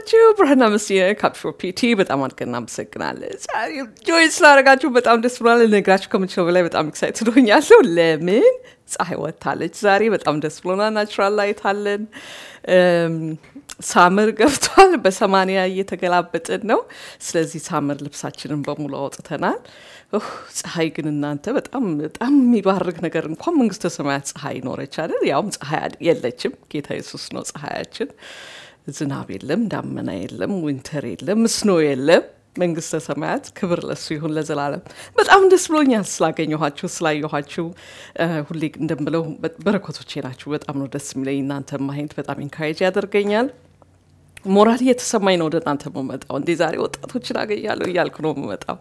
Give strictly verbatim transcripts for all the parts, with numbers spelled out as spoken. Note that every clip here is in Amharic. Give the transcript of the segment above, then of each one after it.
ናችሁ? ብርሃና መስየ ካፕሾ ፒቲ በጣም አድርገን አመሰግናለን። ጆይ ስላደረጋችሁ በጣም ደስ ብሏል። ልነግራችሁ ከምችለው በላይ በጣም ኤክሳይትድ ሆኛለሁ። ለምን ፀሐይ ወጥታለች ዛሬ በጣም ደስ ብሎናል። ናቹራል ላይት አለን። ሳመር ገብቷል። በሰማንያ እየተገላበጥን ነው። ስለዚህ ሳመር ልብሳችንን በሙሉ አውጥተናል። ኦህ ፀሐይ ግን እናንተ በጣም በጣም የሚባርክ ነገር እንኳን መንግስተ ሰማያት ፀሐይ ኖረች አይደል? ያውም ፀሐይ የለችም። ጌታ ኢየሱስ ነው ፀሐያችን። ዝናብ የለም፣ ዳመና የለም፣ ዊንተር የለም፣ ስኖ የለም። መንግስተ ሰማያት ክብር ለሱ ይሁን ለዘላለም። በጣም ደስ ብሎኛል ስላገኘኋችሁ ስላየኋችሁ። ሁሌ እንደምለው በረከቶቼ ናችሁ። በጣም ነው ደስ የሚለኝ። እናንተ ማይንድ በጣም ኢንካሬጅ ያደርገኛል። ሞራል እየተሰማኝ ነው ወደ እናንተ መመጣው። እንዴ ዛሬ ወጣቶችን አገኛለሁ እያልኩ ነው መመጣው።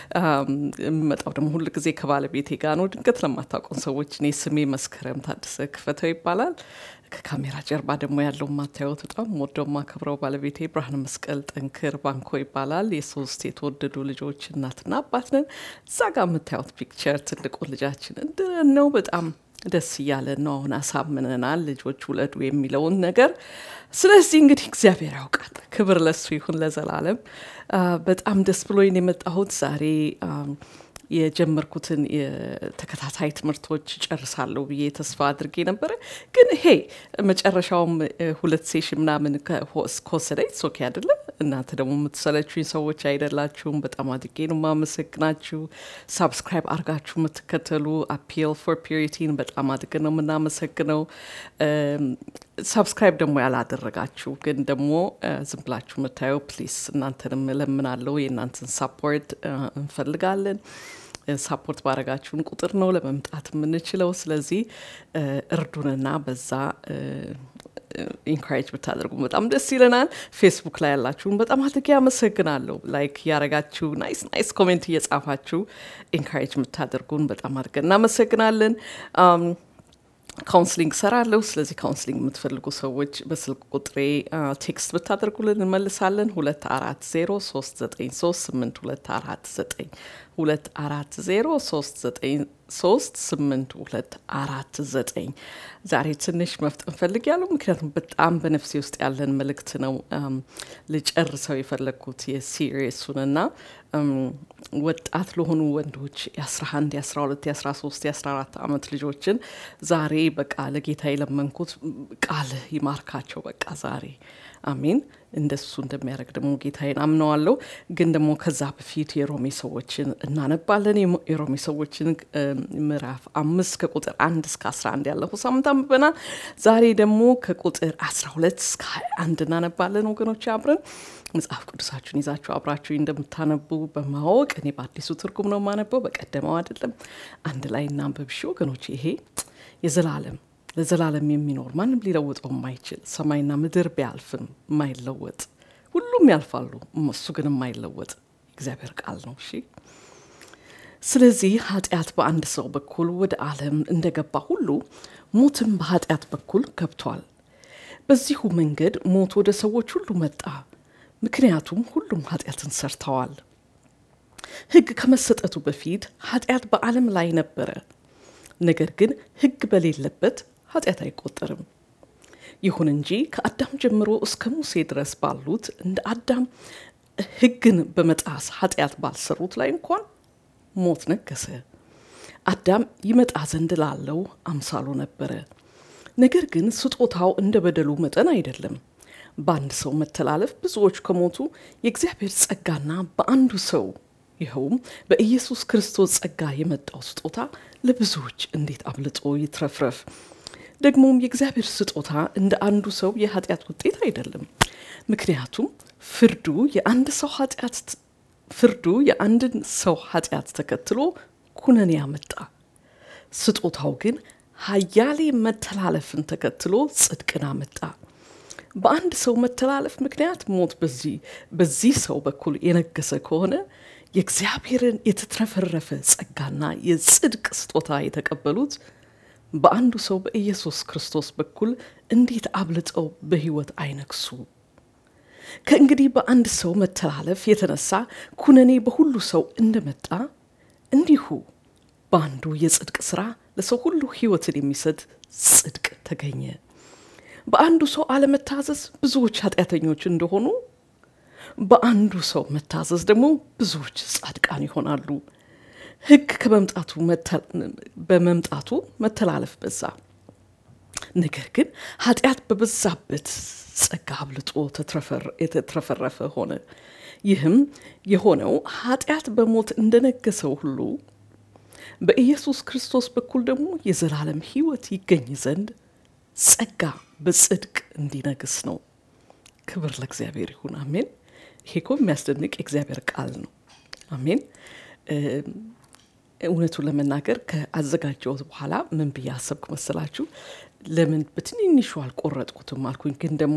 መመጣው ደግሞ ሁሉ ጊዜ ከባለቤቴ ጋር ነው። ድንገት ለማታውቁን ሰዎች እኔ ስሜ መስከረም ታደሰ ክፈተው ይባላል። ከካሜራ ጀርባ ደግሞ ያለው ማታዩት በጣም ወደው ማከብረው ባለቤቴ ብርሃን መስቀል ጠንክር ባንኮ ይባላል። የሶስት የተወደዱ ልጆች እናትና አባት ነን። እዛ ጋር የምታዩት ፒክቸር ትልቁ ልጃችን እንደነው በጣም ደስ ይያለን ነው። አሁን አሳምነናል ልጆች ውለዱ የሚለውን ነገር። ስለዚህ እንግዲህ እግዚአብሔር ያውቃል። ክብር ለሱ ይሁን ለዘላለም። በጣም ደስ ብሎኝ የመጣሁት ዛሬ የጀመርኩትን የተከታታይ ትምህርቶች ጨርሳለሁ ብዬ ተስፋ አድርጌ ነበር። ግን ሄ መጨረሻውም ሁለት ሴሽን ምናምን ከወሰደኝ ሶኪ አይደለም። እናንተ ደግሞ የምትሰለቹኝ ሰዎች አይደላችሁም። በጣም አድርጌ ነው የማመሰግናችሁ። ሳብስክራይብ አድርጋችሁ የምትከተሉ አፒል ፎር ፒዩሪቲን በጣም አድርገን ነው የምናመሰግነው። ሳብስክራይብ ደግሞ ያላደረጋችሁ ግን ደግሞ ዝም ብላችሁ የምታዩ ፕሊስ እናንተንም እለምናለሁ። የእናንተን ሳፖርት እንፈልጋለን። ሳፖርት ባረጋችሁን ቁጥር ነው ለመምጣት የምንችለው። ስለዚህ እርዱንና በዛ ኢንካሬጅ ብታደርጉ በጣም ደስ ይለናል። ፌስቡክ ላይ ያላችሁን በጣም አድርጌ አመሰግናለሁ። ላይክ ያረጋችሁ ናይስ ናይስ ኮሜንት እየጻፋችሁ ኢንካሬጅ የምታደርጉን በጣም አድርገን እናመሰግናለን። ካውንስሊንግ ሰራለሁ። ስለዚህ ካውንስሊንግ የምትፈልጉ ሰዎች በስልክ ቁጥሬ ቴክስት ብታደርጉልን እንመልሳለን። ሁለት አራት ዜሮ ሶስት ዘጠኝ ሶስት ስምንት ሁለት አራት ዘጠኝ ሁለት አራት ዜሮ ሶስት ዘጠኝ ሶስት ስምንት ሁለት አራት ዘጠኝ። ዛሬ ትንሽ መፍጠን ፈልጊያለሁ ምክንያቱም በጣም በነፍሴ ውስጥ ያለን መልእክት ነው ልጨርሰው የፈለኩት የሲሪየሱንና ወጣት ለሆኑ ወንዶች የ11 የ12 የ13 የ14 አመት ልጆችን ዛሬ በቃ ለጌታ የለመንኩት ቃል ይማርካቸው በቃ ዛሬ አሜን። እንደሱ እንደሚያደርግ ደግሞ ጌታዬን አምነዋለሁ። ግን ደግሞ ከዛ በፊት የሮሜ ሰዎችን እናነባለን። የሮሜ ሰዎችን ምዕራፍ አምስት ከቁጥር አንድ እስከ አስራ አንድ ያለው ሳምንት አንብበናል። ዛሬ ደግሞ ከቁጥር አስራ ሁለት እስከ ሃያ አንድ እናነባለን። ወገኖች አብረን መጽሐፍ ቅዱሳችሁን ይዛችሁ አብራችሁ እንደምታነቡ በማወቅ እኔ በአዲሱ ትርጉም ነው ማነበው በቀደመው አይደለም። አንድ ላይ እናንብብሽ ወገኖች። ይሄ የዘላለም ለዘላለም የሚኖር ማንም ሊለውጠው የማይችል ሰማይና ምድር ቢያልፍም የማይለወጥ ሁሉም ያልፋሉ እሱ ግን የማይለወጥ እግዚአብሔር ቃል ነው። እሺ ስለዚህ ኃጢአት በአንድ ሰው በኩል ወደ ዓለም እንደገባ ሁሉ ሞትም በኃጢአት በኩል ገብቷል። በዚሁ መንገድ ሞት ወደ ሰዎች ሁሉ መጣ፣ ምክንያቱም ሁሉም ኃጢአትን ሰርተዋል። ሕግ ከመሰጠቱ በፊት ኃጢአት በዓለም ላይ ነበረ። ነገር ግን ሕግ በሌለበት ኃጢአት አይቆጠርም። ይሁን እንጂ ከአዳም ጀምሮ እስከ ሙሴ ድረስ ባሉት እንደ አዳም ሕግን በመጣስ ኃጢአት ባልሰሩት ላይ እንኳን ሞት ነገሰ። አዳም ይመጣ ዘንድ ላለው አምሳሉ ነበረ። ነገር ግን ስጦታው እንደ በደሉ መጠን አይደለም። በአንድ ሰው መተላለፍ ብዙዎች ከሞቱ የእግዚአብሔር ጸጋና በአንዱ ሰው ይኸውም በኢየሱስ ክርስቶስ ጸጋ የመጣው ስጦታ ለብዙዎች እንዴት አብልጦ ይትረፍረፍ። ደግሞም የእግዚአብሔር ስጦታ እንደ አንዱ ሰው የኃጢአት ውጤት አይደለም። ምክንያቱም ፍርዱ የአንድ ሰው ኃጢአት ፍርዱ የአንድ ሰው ኃጢአት ተከትሎ ኩነኔ ያመጣ። ስጦታው ግን ኃያሌ መተላለፍን ተከትሎ ጽድቅን አመጣ። በአንድ ሰው መተላለፍ ምክንያት ሞት በዚህ በዚህ ሰው በኩል የነገሰ ከሆነ የእግዚአብሔርን የተትረፈረፈ ጸጋና የጽድቅ ስጦታ የተቀበሉት በአንዱ ሰው በኢየሱስ ክርስቶስ በኩል እንዴት አብልጠው በሕይወት አይነክሱ። ከእንግዲህ በአንድ ሰው መተላለፍ የተነሳ ኩነኔ በሁሉ ሰው እንደመጣ እንዲሁ በአንዱ የጽድቅ ሥራ ለሰው ሁሉ ሕይወትን የሚሰጥ ጽድቅ ተገኘ። በአንዱ ሰው አለመታዘዝ ብዙዎች ኃጢአተኞች እንደሆኑ በአንዱ ሰው መታዘዝ ደግሞ ብዙዎች ጻድቃን ይሆናሉ ሕግ ከመምጣቱ በመምጣቱ መተላለፍ በዛ ነገር ግን ኃጢአት በበዛበት ጸጋ አብልጦ ተትረፈር የተትረፈረፈ ሆነ ይህም የሆነው ኃጢአት በሞት እንደነገሰው ሁሉ በኢየሱስ ክርስቶስ በኩል ደግሞ የዘላለም ሕይወት ይገኝ ዘንድ ጸጋ በጽድቅ እንዲነግስ ነው ክብር ለእግዚአብሔር ይሁን አሜን ይሄ ኮም የሚያስደንቅ የእግዚአብሔር ቃል ነው አሜን እውነቱን ለመናገር ከአዘጋጀው በኋላ ምን በያሰብኩ መሰላችሁ ለምን በትንንሹ አልቆረጥኩትም አልኩኝ ግን ደግሞ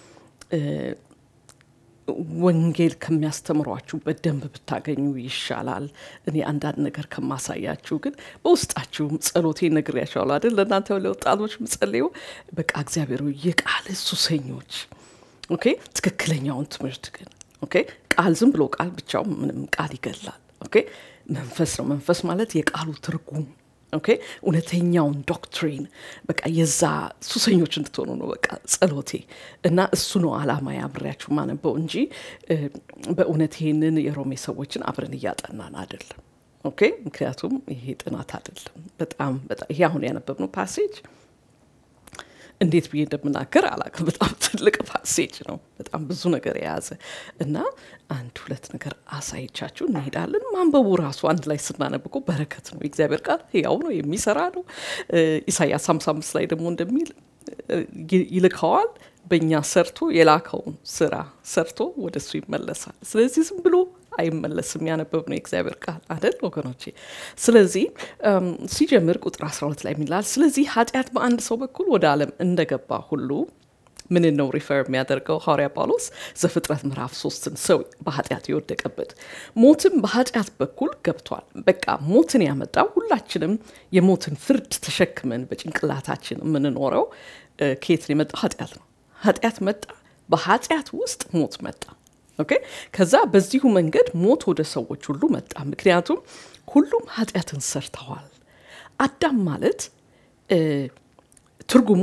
ወንጌል ከሚያስተምሯችሁ በደንብ ብታገኙ ይሻላል እኔ አንዳንድ ነገር ከማሳያችሁ ግን በውስጣችሁ ጸሎቴ ነግሬያችኋለሁ አይደል ለእናንተ ለወጣቶች ምጸልዩ በቃ እግዚአብሔር የቃል ሱሰኞች ኦኬ ትክክለኛውን ትምህርት ግን ኦኬ ቃል ዝም ብሎ ቃል ብቻው ምንም ቃል ይገላል ኦኬ መንፈስ ነው መንፈስ ማለት የቃሉ ትርጉም ኦኬ እውነተኛውን ዶክትሪን በቃ የዛ ሱሰኞች እንድትሆኑ ነው በቃ ጸሎቴ እና እሱ ነው አላማ ያብራችሁ ማነበው እንጂ በእውነት ይሄንን የሮሜ ሰዎችን አብረን ያጠናን አይደለም ኦኬ ምክንያቱም ይሄ ጥናት አይደለም በጣም በጣም ይሄ አሁን ያነበብነው ፓሴጅ እንዴት ብዬ እንደምናገር አላውቅም በጣም ትልቅ ፓሴጅ ነው በጣም ብዙ ነገር የያዘ እና አንድ ሁለት ነገር አሳይቻችሁ እንሄዳለን ማንበቡ ራሱ አንድ ላይ ስናነብቆ በረከት ነው እግዚአብሔር ቃል ያው ነው የሚሰራ ነው ኢሳይያስ ሃምሳ አምስት ላይ ደግሞ እንደሚል ይልካዋል በእኛ ሰርቶ የላከውን ስራ ሰርቶ ወደሱ ይመለሳል ስለዚህ ዝም ብሎ አይመለስም ያነበብነው እግዚአብሔር ቃል አይደል ወገኖቼ ስለዚህ ሲጀምር ቁጥር አስራ ሁለት ላይ ሚላል ስለዚህ ኃጢአት በአንድ ሰው በኩል ወደ ዓለም እንደገባ ሁሉ ምን ነው ሪፈር የሚያደርገው ሐዋርያ ጳውሎስ ዘፍጥረት ምዕራፍ ሶስትን ሰው በኃጢአት ይወደቀበት ሞትም በኃጢአት በኩል ገብቷል በቃ ሞትን ያመጣው ሁላችንም የሞትን ፍርድ ተሸክመን በጭንቅላታችን ምንኖረው ከየት ነው የመጣው ኃጢአት ነው ኃጢአት መጣ በኃጢአት ውስጥ ሞት መጣ ኦኬ ከዛ በዚሁ መንገድ ሞት ወደ ሰዎች ሁሉ መጣ ምክንያቱም ሁሉም ኃጢአትን ሰርተዋል አዳም ማለት ትርጉሙ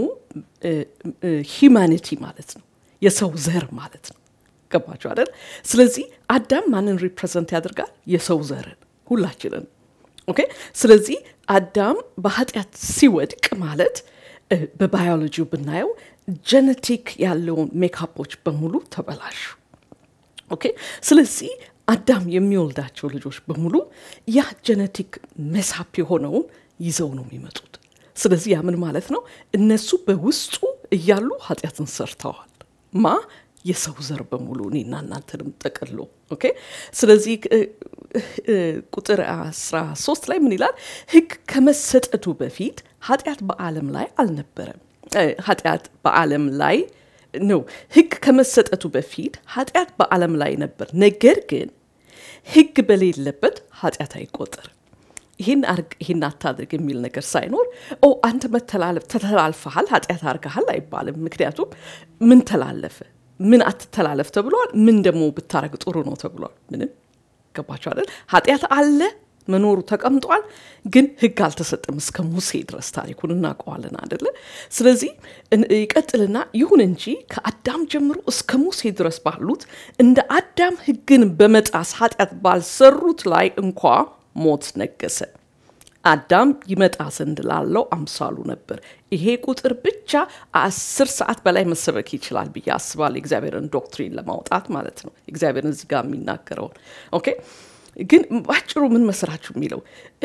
ሂዩማኒቲ ማለት ነው የሰው ዘር ማለት ነው ገባችሁ አይደል ስለዚህ አዳም ማንን ሪፕሬዘንት ያደርጋል የሰው ዘርን ሁላችንን ኦኬ ስለዚህ አዳም በኃጢአት ሲወድቅ ማለት በባዮሎጂው ብናየው ጄኔቲክ ያለውን ሜካፖች በሙሉ ተበላሹ ኦኬ ስለዚህ አዳም የሚወልዳቸው ልጆች በሙሉ ያ ጄኔቲክ መሳፕ የሆነው ይዘው ነው የሚመጡት ስለዚህ ያ ምን ማለት ነው እነሱ በውስጡ እያሉ ኃጢአትን ሰርተዋል ማ የሰው ዘር በሙሉ እኔና እናንተንም ተቀልሎ ኦኬ ስለዚህ ቁጥር አስራ ሶስት ላይ ምን ይላል ሕግ ከመሰጠቱ በፊት ኃጢአት በዓለም ላይ አልነበረም ኃጢአት በዓለም ላይ ነው ሕግ ከመሰጠቱ በፊት ኃጢአት በዓለም ላይ ነበር ነገር ግን ሕግ በሌለበት ኃጢአት አይቆጠር ይሄን አርግ ይሄን አታድርግ የሚል ነገር ሳይኖር ኦ አንተ መተላለፍ ተተላልፈሃል ኃጢአት አርጋሃል አይባልም ምክንያቱም ምን ተላለፈ ምን አትተላለፍ ተብሏል ምን ደሞ ብታረግ ጥሩ ነው ተብሏል ምንም ገባችሁ አይደል ኃጢአት አለ መኖሩ ተቀምጧል ግን ሕግ አልተሰጠም እስከ ሙሴ ድረስ ታሪኩን እናቀዋለን አይደል ስለዚህ ይቀጥልና ይሁን እንጂ ከአዳም ጀምሮ እስከ ሙሴ ድረስ ባሉት እንደ አዳም ሕግን በመጣስ ኃጢአት ባልሰሩት ላይ እንኳን ሞት ነገሰ አዳም ይመጣ ዘንድ ላለው አምሳሉ ነበር ይሄ ቁጥር ብቻ አስር ሰዓት በላይ መሰበክ ይችላል ብዬ አስባለሁ እግዚአብሔርን ዶክትሪን ለማውጣት ማለት ነው እግዚአብሔርን እዚህ ጋር የሚናገረው ኦኬ ግን ባጭሩ ምን መስራችሁ የሚለው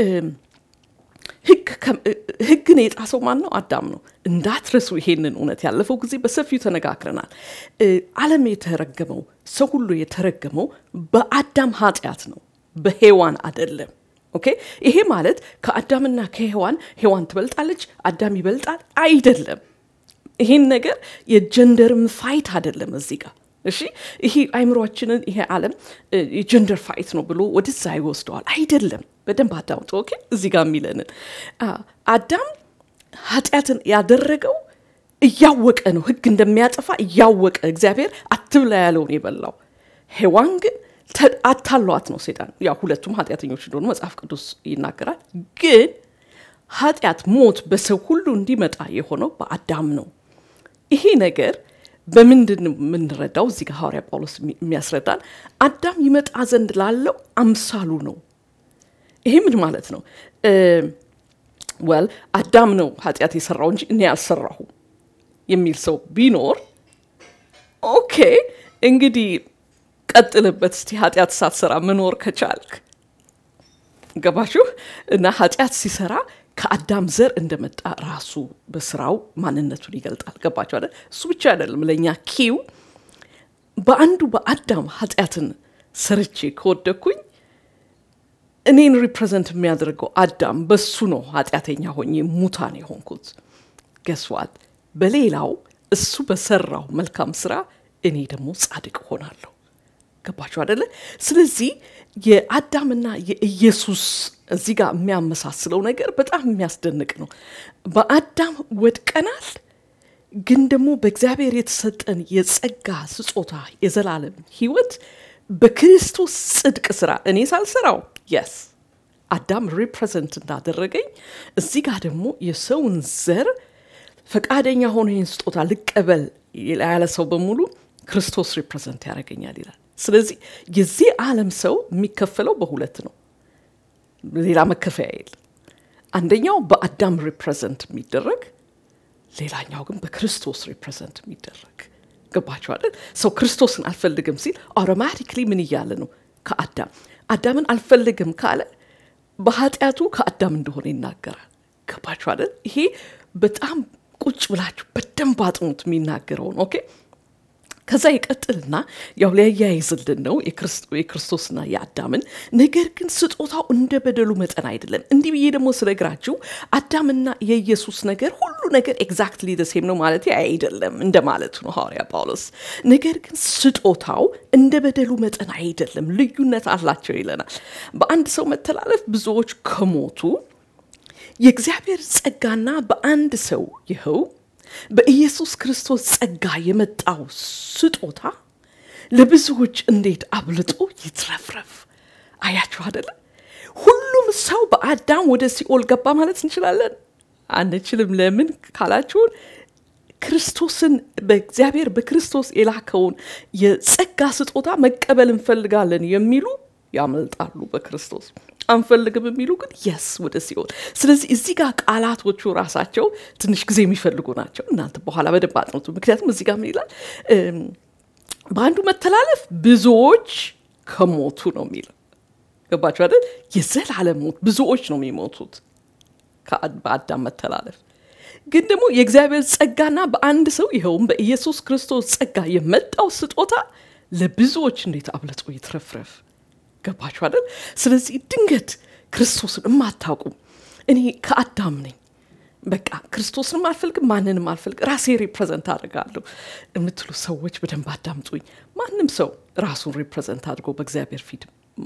ሕግ ሕግን የጣሰው ማን ነው አዳም ነው እንዳትረሱ ይሄንን እውነት ያለፈው ጊዜ በሰፊው ተነጋግረናል ዓለም የተረገመው ሰው ሁሉ የተረገመው በአዳም ኃጢአት ነው በሔዋን አይደለም ኦኬ ይሄ ማለት ከአዳምና ከሔዋን ሔዋን ትበልጣለች አዳም ይበልጣል አይደለም ይሄን ነገር የጀንደርም ፋይት አይደለም እዚህ ጋር እሺ ይሄ አይምሮአችንን ይሄ ዓለም የጀንደር ፋይት ነው ብሎ ወደዛ ይወስደዋል አይደለም በደንብ አዳምጡ ኦኬ እዚህ ጋር የሚለን አዳም ኃጢአትን ያደረገው እያወቀ ነው ሕግ እንደሚያጠፋ እያወቀ እግዚአብሔር አትብላ ያለውን ይበላው ሔዋን ግን አታሏት ነው ሰይጣን ያ ሁለቱም ኃጢአተኞች እንደሆኑ መጽሐፍ ቅዱስ ይናገራል ግን ኃጢአት ሞት በሰው ሁሉ እንዲመጣ የሆነው በአዳም ነው ይሄ ነገር በምንድን ምን ረዳው እዚህ ጋር ሐዋርያ ጳውሎስ የሚያስረዳን አዳም ይመጣ ዘንድ ላለው አምሳሉ ነው ይሄ ምን ማለት ነው well አዳም ነው ኃጢያት የሰራው እንጂ እኔ አልሰራሁ የሚል ሰው ቢኖር ኦኬ እንግዲህ ቀጥልበት እስቲ ኃጢያት ሳትሰራ መኖር ከቻልክ ገባችሁ እና ኃጢያት ሲሰራ ከአዳም ዘር እንደመጣ ራሱ በስራው ማንነቱን ይገልጣል ገባችሁ አይደል እሱ ብቻ አይደለም ለኛ ኪው በአንዱ በአዳም ኃጢያትን ሰርቼ ከወደኩኝ እኔን ሪፕሬዘንት የሚያደርገው አዳም በሱ ነው ኃጢያተኛ ሆኜ ሙታን የሆንኩት guess what በሌላው እሱ በሰራው መልካም ስራ እኔ ደግሞ ጻድቅ ሆናለሁ ገባችሁ አይደል ስለዚህ የአዳምና የኢየሱስ እዚህ ጋር የሚያመሳስለው ነገር በጣም የሚያስደንቅ ነው በአዳም ወድቀናል ግን ደግሞ በእግዚአብሔር የተሰጠን የጸጋ ስጦታ የዘላለም ህይወት በክርስቶስ ጽድቅ ስራ እኔ ሳልሰራው yes አዳም ሪፕሬዘንት እንዳደረገኝ እዚህ ጋር ደግሞ የሰውን ዘር ፈቃደኛ ሆኖ ይህን ስጦታ ልቀበል ያለ ሰው በሙሉ ክርስቶስ ሪፕሬዘንት ያደርገኛል ይላል ስለዚህ የዚህ ዓለም ሰው የሚከፈለው በሁለት ነው ሌላ መከፈያ የለም አንደኛው በአዳም ሪፕሬዘንት የሚደረግ ሌላኛው ግን በክርስቶስ ሪፕሬዘንት የሚደረግ ገባችሁ አይደል ሰው ክርስቶስን አልፈልግም ሲል አውቶማቲካሊ ምን ይያለ ነው ከአዳም አዳምን አልፈልግም ካለ በኃጢያቱ ከአዳም እንደሆነ ይናገራል ገባችሁ አይደል ይሄ በጣም ቁጭ ብላችሁ በደንብ አጥሙት የሚናገረው ኦኬ ከዛ ይቀጥልና ያው ለያይዝልን ነው የክርስቶስና የአዳምን ነገር ግን ስጦታው እንደ በደሉ መጠን አይደለም እንዲህ ብዬ ደግሞ ስለግራችሁ አዳምና የኢየሱስ ነገር ሁሉ ነገር ኤግዛክትሊ the same ነው ማለት አይደለም እንደማለት ነው ሐዋርያ ጳውሎስ ነገር ግን ስጦታው እንደ በደሉ መጠን አይደለም ልዩነት አላቸው ይለናል በአንድ ሰው መተላለፍ ብዙዎች ከሞቱ የእግዚአብሔር ጸጋና በአንድ ሰው ይኸው በኢየሱስ ክርስቶስ ጸጋ የመጣው ስጦታ ለብዙዎች እንዴት አብልጦ ይትረፍረፍ አያችሁ አይደል ሁሉም ሰው በአዳም ወደ ሲኦል ገባ ማለት እንችላለን አንችልም ለምን ካላችሁ ክርስቶስን በእግዚአብሔር በክርስቶስ የላከውን የጸጋ ስጦታ መቀበል እንፈልጋለን የሚሉ ያመልጣሉ በክርስቶስ አንፈልግም የሚሉ ግን yes ወደ ሲኦል ስለዚህ እዚህ ጋር ቃላቶቹ ራሳቸው ትንሽ ጊዜ የሚፈልጉ ናቸው እናንተ በኋላ በደባጥ ነው ምክንያቱም እዚህ ጋር ምን ይላል በአንዱ መተላለፍ ብዙዎች ከሞቱ ነው የሚለው ገባችሁ አይደል የዘላለም ሞት ብዙዎች ነው የሚሞቱት ከአዳም መተላለፍ ግን ደግሞ የእግዚአብሔር ጸጋና በአንድ ሰው ይሄውም በኢየሱስ ክርስቶስ ጸጋ የመጣው ስጦታ ለብዙዎች እንዴት አብልጦ ይትረፍረፍ ገባችሁ አይደል ስለዚህ ድንገት ክርስቶስን ማታውቁ እኔ ከአዳም ነኝ በቃ ክርስቶስን ማልፈልግ ማንንም ማልፈልግ ራሴ ሪፕሬዘንት አደርጋለሁ የምትሉ ሰዎች በደንብ አዳምጡኝ ማንንም ሰው ራሱን ሪፕሬዘንት አድርጎ በእግዚአብሔር ፊት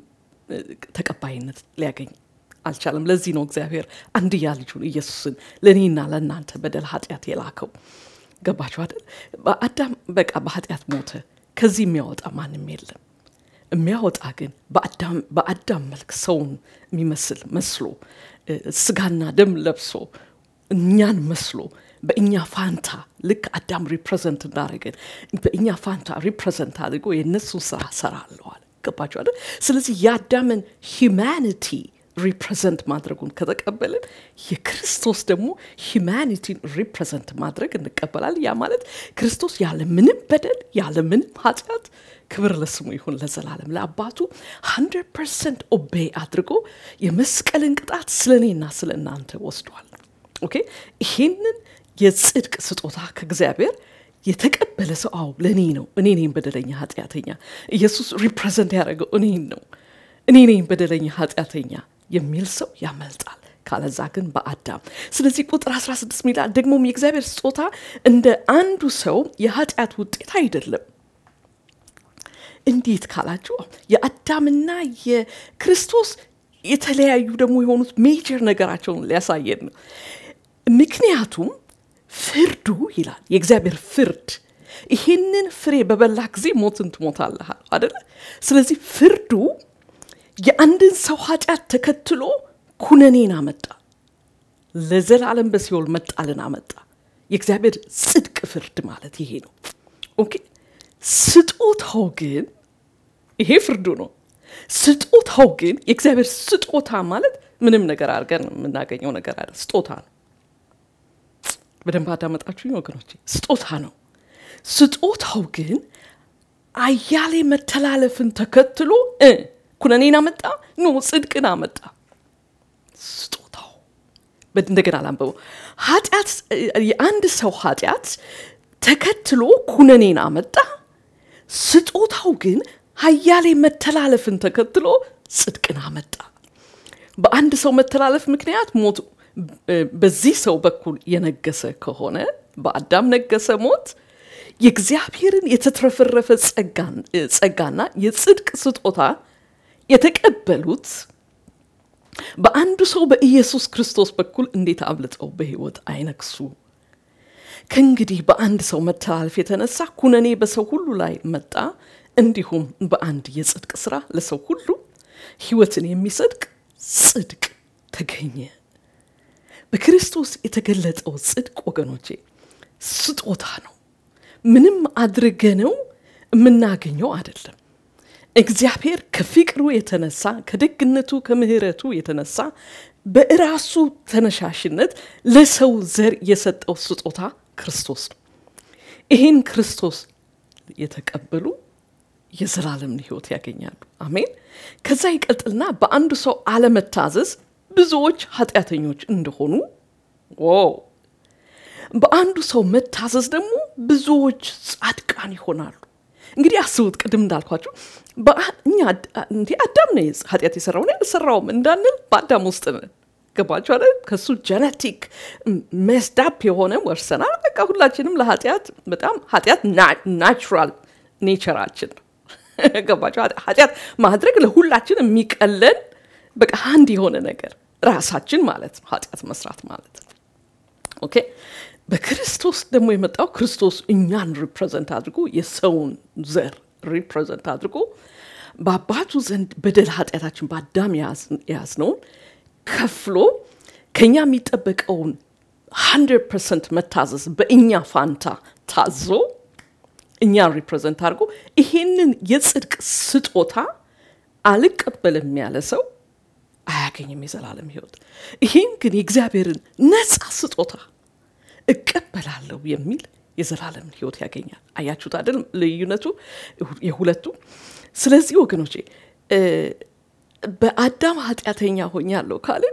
ተቀባይነት ሊያገኝ አልቻለም ለዚህ ነው እግዚአብሔር አንድያ ልጁን ኢየሱስን ለኔና ለናንተ በደል ኃጢያት የላከው ገባችሁ አይደል በአዳም በቃ በኃጢያት ሞተ ከዚህ የሚያወጣ ማንንም የለም የሚያወጣ ግን በአዳም በአዳም መልክ ሰውን የሚመስል መስሎ ስጋና ደም ለብሶ እኛን መስሎ በእኛ ፋንታ ልክ አዳም ሪፕሬዘንት እንዳደረገን በእኛ ፋንታ ሪፕሬዘንት አድርጎ የነሱን ስራ ሰራለሁ ገባችሁ አይደል ስለዚህ የአዳምን humanity represent ማድረጉን ከተቀበልን የክርስቶስ ደግሞ humanity represent ማድረግ እንቀበላል ያ ማለት ክርስቶስ ያለ ምንም በደል ያለ ምንም ኃጢያት ክብር ለስሙ ይሁን ለዘላለም ለአባቱ one hundred percent obey አድርጎ የመስቀልን ቅጣት ስለኔና ስለናንተ ወስዷል ኦኬ ይሄንን የጽድቅ ስጦታ ከእግዚአብሔር የተቀበለ ሰው አው ለኔ ነው እኔ ነኝ በደለኛ ኃጢያተኛ ኢየሱስ ሪፕሬዘንት ያደረገው እኔ ነው እኔ ነኝ በደለኛ ኃጢያተኛ የሚል ሰው ያመልጣል ካለዛ ግን በአዳም ስለዚህ ቁጥር አስራ ስድስት ሚላ ደግሞ የእግዚአብሔር ስጦታ እንደ አንዱ ሰው የኃጢያት ውጤት አይደለም እንዴት ካላችሁ የአዳምና የክርስቶስ የተለያዩ ደግሞ የሆኑት ሜጀር ነገራቸውን ሊያሳየን ነው ምክንያቱም ፍርዱ ይላል የእግዚአብሔር ፍርድ ይሄንን ፍሬ በበላ ጊዜ ሞትን ትሞታለህ አይደል ስለዚህ ፍርዱ የአንድን ሰው ኃጢያት ተከትሎ ኩነኔን አመጣ ለዘላለም በሲኦል መጣልን አመጣ የእግዚአብሔር ጽድቅ ፍርድ ማለት ይሄ ነው ኦኬ ስጦታው ግን ይሄ ፍርዱ ነው ስጦታው ግን የእግዚአብሔር ስጦታ ማለት ምንም ነገር አድርገን የምናገኘው ነገር አይደል ስጦታ ነው በደንብ አዳመጣችሁኝ ወገኖቼ ስጦታ ነው ስጦታው ግን አያሌ መተላለፍን ተከትሎ እ ኩነኔን አመጣ ነው ጽድቅን አመጣ ስጦታው በእንደገና ላንበው ኃጢአት የአንድ ሰው ኃጢአት ተከትሎ ኩነኔን አመጣ ስጦታው ግን አያሌ መተላለፍን ተከትሎ ጽድቅን አመጣ በአንድ ሰው መተላለፍ ምክንያት ሞት በዚህ ሰው በኩል የነገሰ ከሆነ በአዳም ነገሰ ሞት የእግዚአብሔርን የተትረፈረፈ ጸጋን ጸጋና የጽድቅ ስጦታ የተቀበሉት በአንዱ ሰው በኢየሱስ ክርስቶስ በኩል እንዴት አብልጠው በህይወት አይነክሱ ከእንግዲህ በአንድ ሰው መተላለፍ የተነሳ ኩነኔ በሰው ሁሉ ላይ መጣ እንዲሁም በአንድ የጽድቅ ሥራ ለሰው ሁሉ ህይወትን የሚሰድቅ ጽድቅ ተገኘ በክርስቶስ የተገለጠው ጽድቅ ወገኖቼ ስጦታ ነው ምንም አድርገነው የምናገኘው አይደለም እግዚአብሔር ከፍቅሩ የተነሳ ከደግነቱ ከምህረቱ የተነሳ በራሱ ተነሳሽነት ለሰው ዘር የሰጠው ስጦታ ክርስቶስ ነው ይሄን ክርስቶስ የተቀበሉ የዘላለም ህይወት ያገኛሉ አሜን ከዛ ይቀጥልና በአንዱ ሰው አለመታዘዝ ብዙዎች ኃጢአተኞች እንደሆኑ ዋው በአንዱ ሰው መታዘዝ ደግሞ ብዙዎች ጻድቃን ይሆናሉ እንግዲህ አስቡት ቅድም እንዳልኳችሁ በእኛ እንዴ አዳም ነው ኃጢአት የሰራው ነው ያልሰራውም እንዳንል በአዳም ውስጥ ነው ገባችሁ አይደል ከሱ ጄኔቲክ መስዳፕ የሆነ ወርሰና በቃ ሁላችንም ለኃጢአት በጣም ኃጢአት ናቹራል ኔቸራችን ገባችሁ ኃጢአት ማድረግ ለሁላችን የሚቀለን በቃ አንድ የሆነ ነገር ራሳችን ማለት ነው ኃጢአት መስራት ማለት ኦኬ በክርስቶስ ደግሞ የመጣው ክርስቶስ እኛን ሪፕሬዘንት አድርጎ የሰውን ዘር ሪፕሬዘንት አድርጎ በአባቱ ዘንድ በደል ኃጢአታችን በአዳም ያዝነውን ከፍሎ ከኛ የሚጠበቀውን one hundred percent መታዘዝ በእኛ ፋንታ ታዞ እኛን ሪፕሬዘንት አድርጎ ይሄንን የጽድቅ ስጦታ አልቀበልም ያለ ሰው አያገኝም የዘላለም ህይወት ይሄን ግን የእግዚአብሔርን ነፃ ስጦታ እቀበላለሁ የሚል የዘላለም ህይወት ያገኛል አያችሁት አይደል ልዩነቱ የሁለቱ ስለዚህ ወገኖቼ በአዳም ኃጢአተኛ ሆኛለሁ ካለ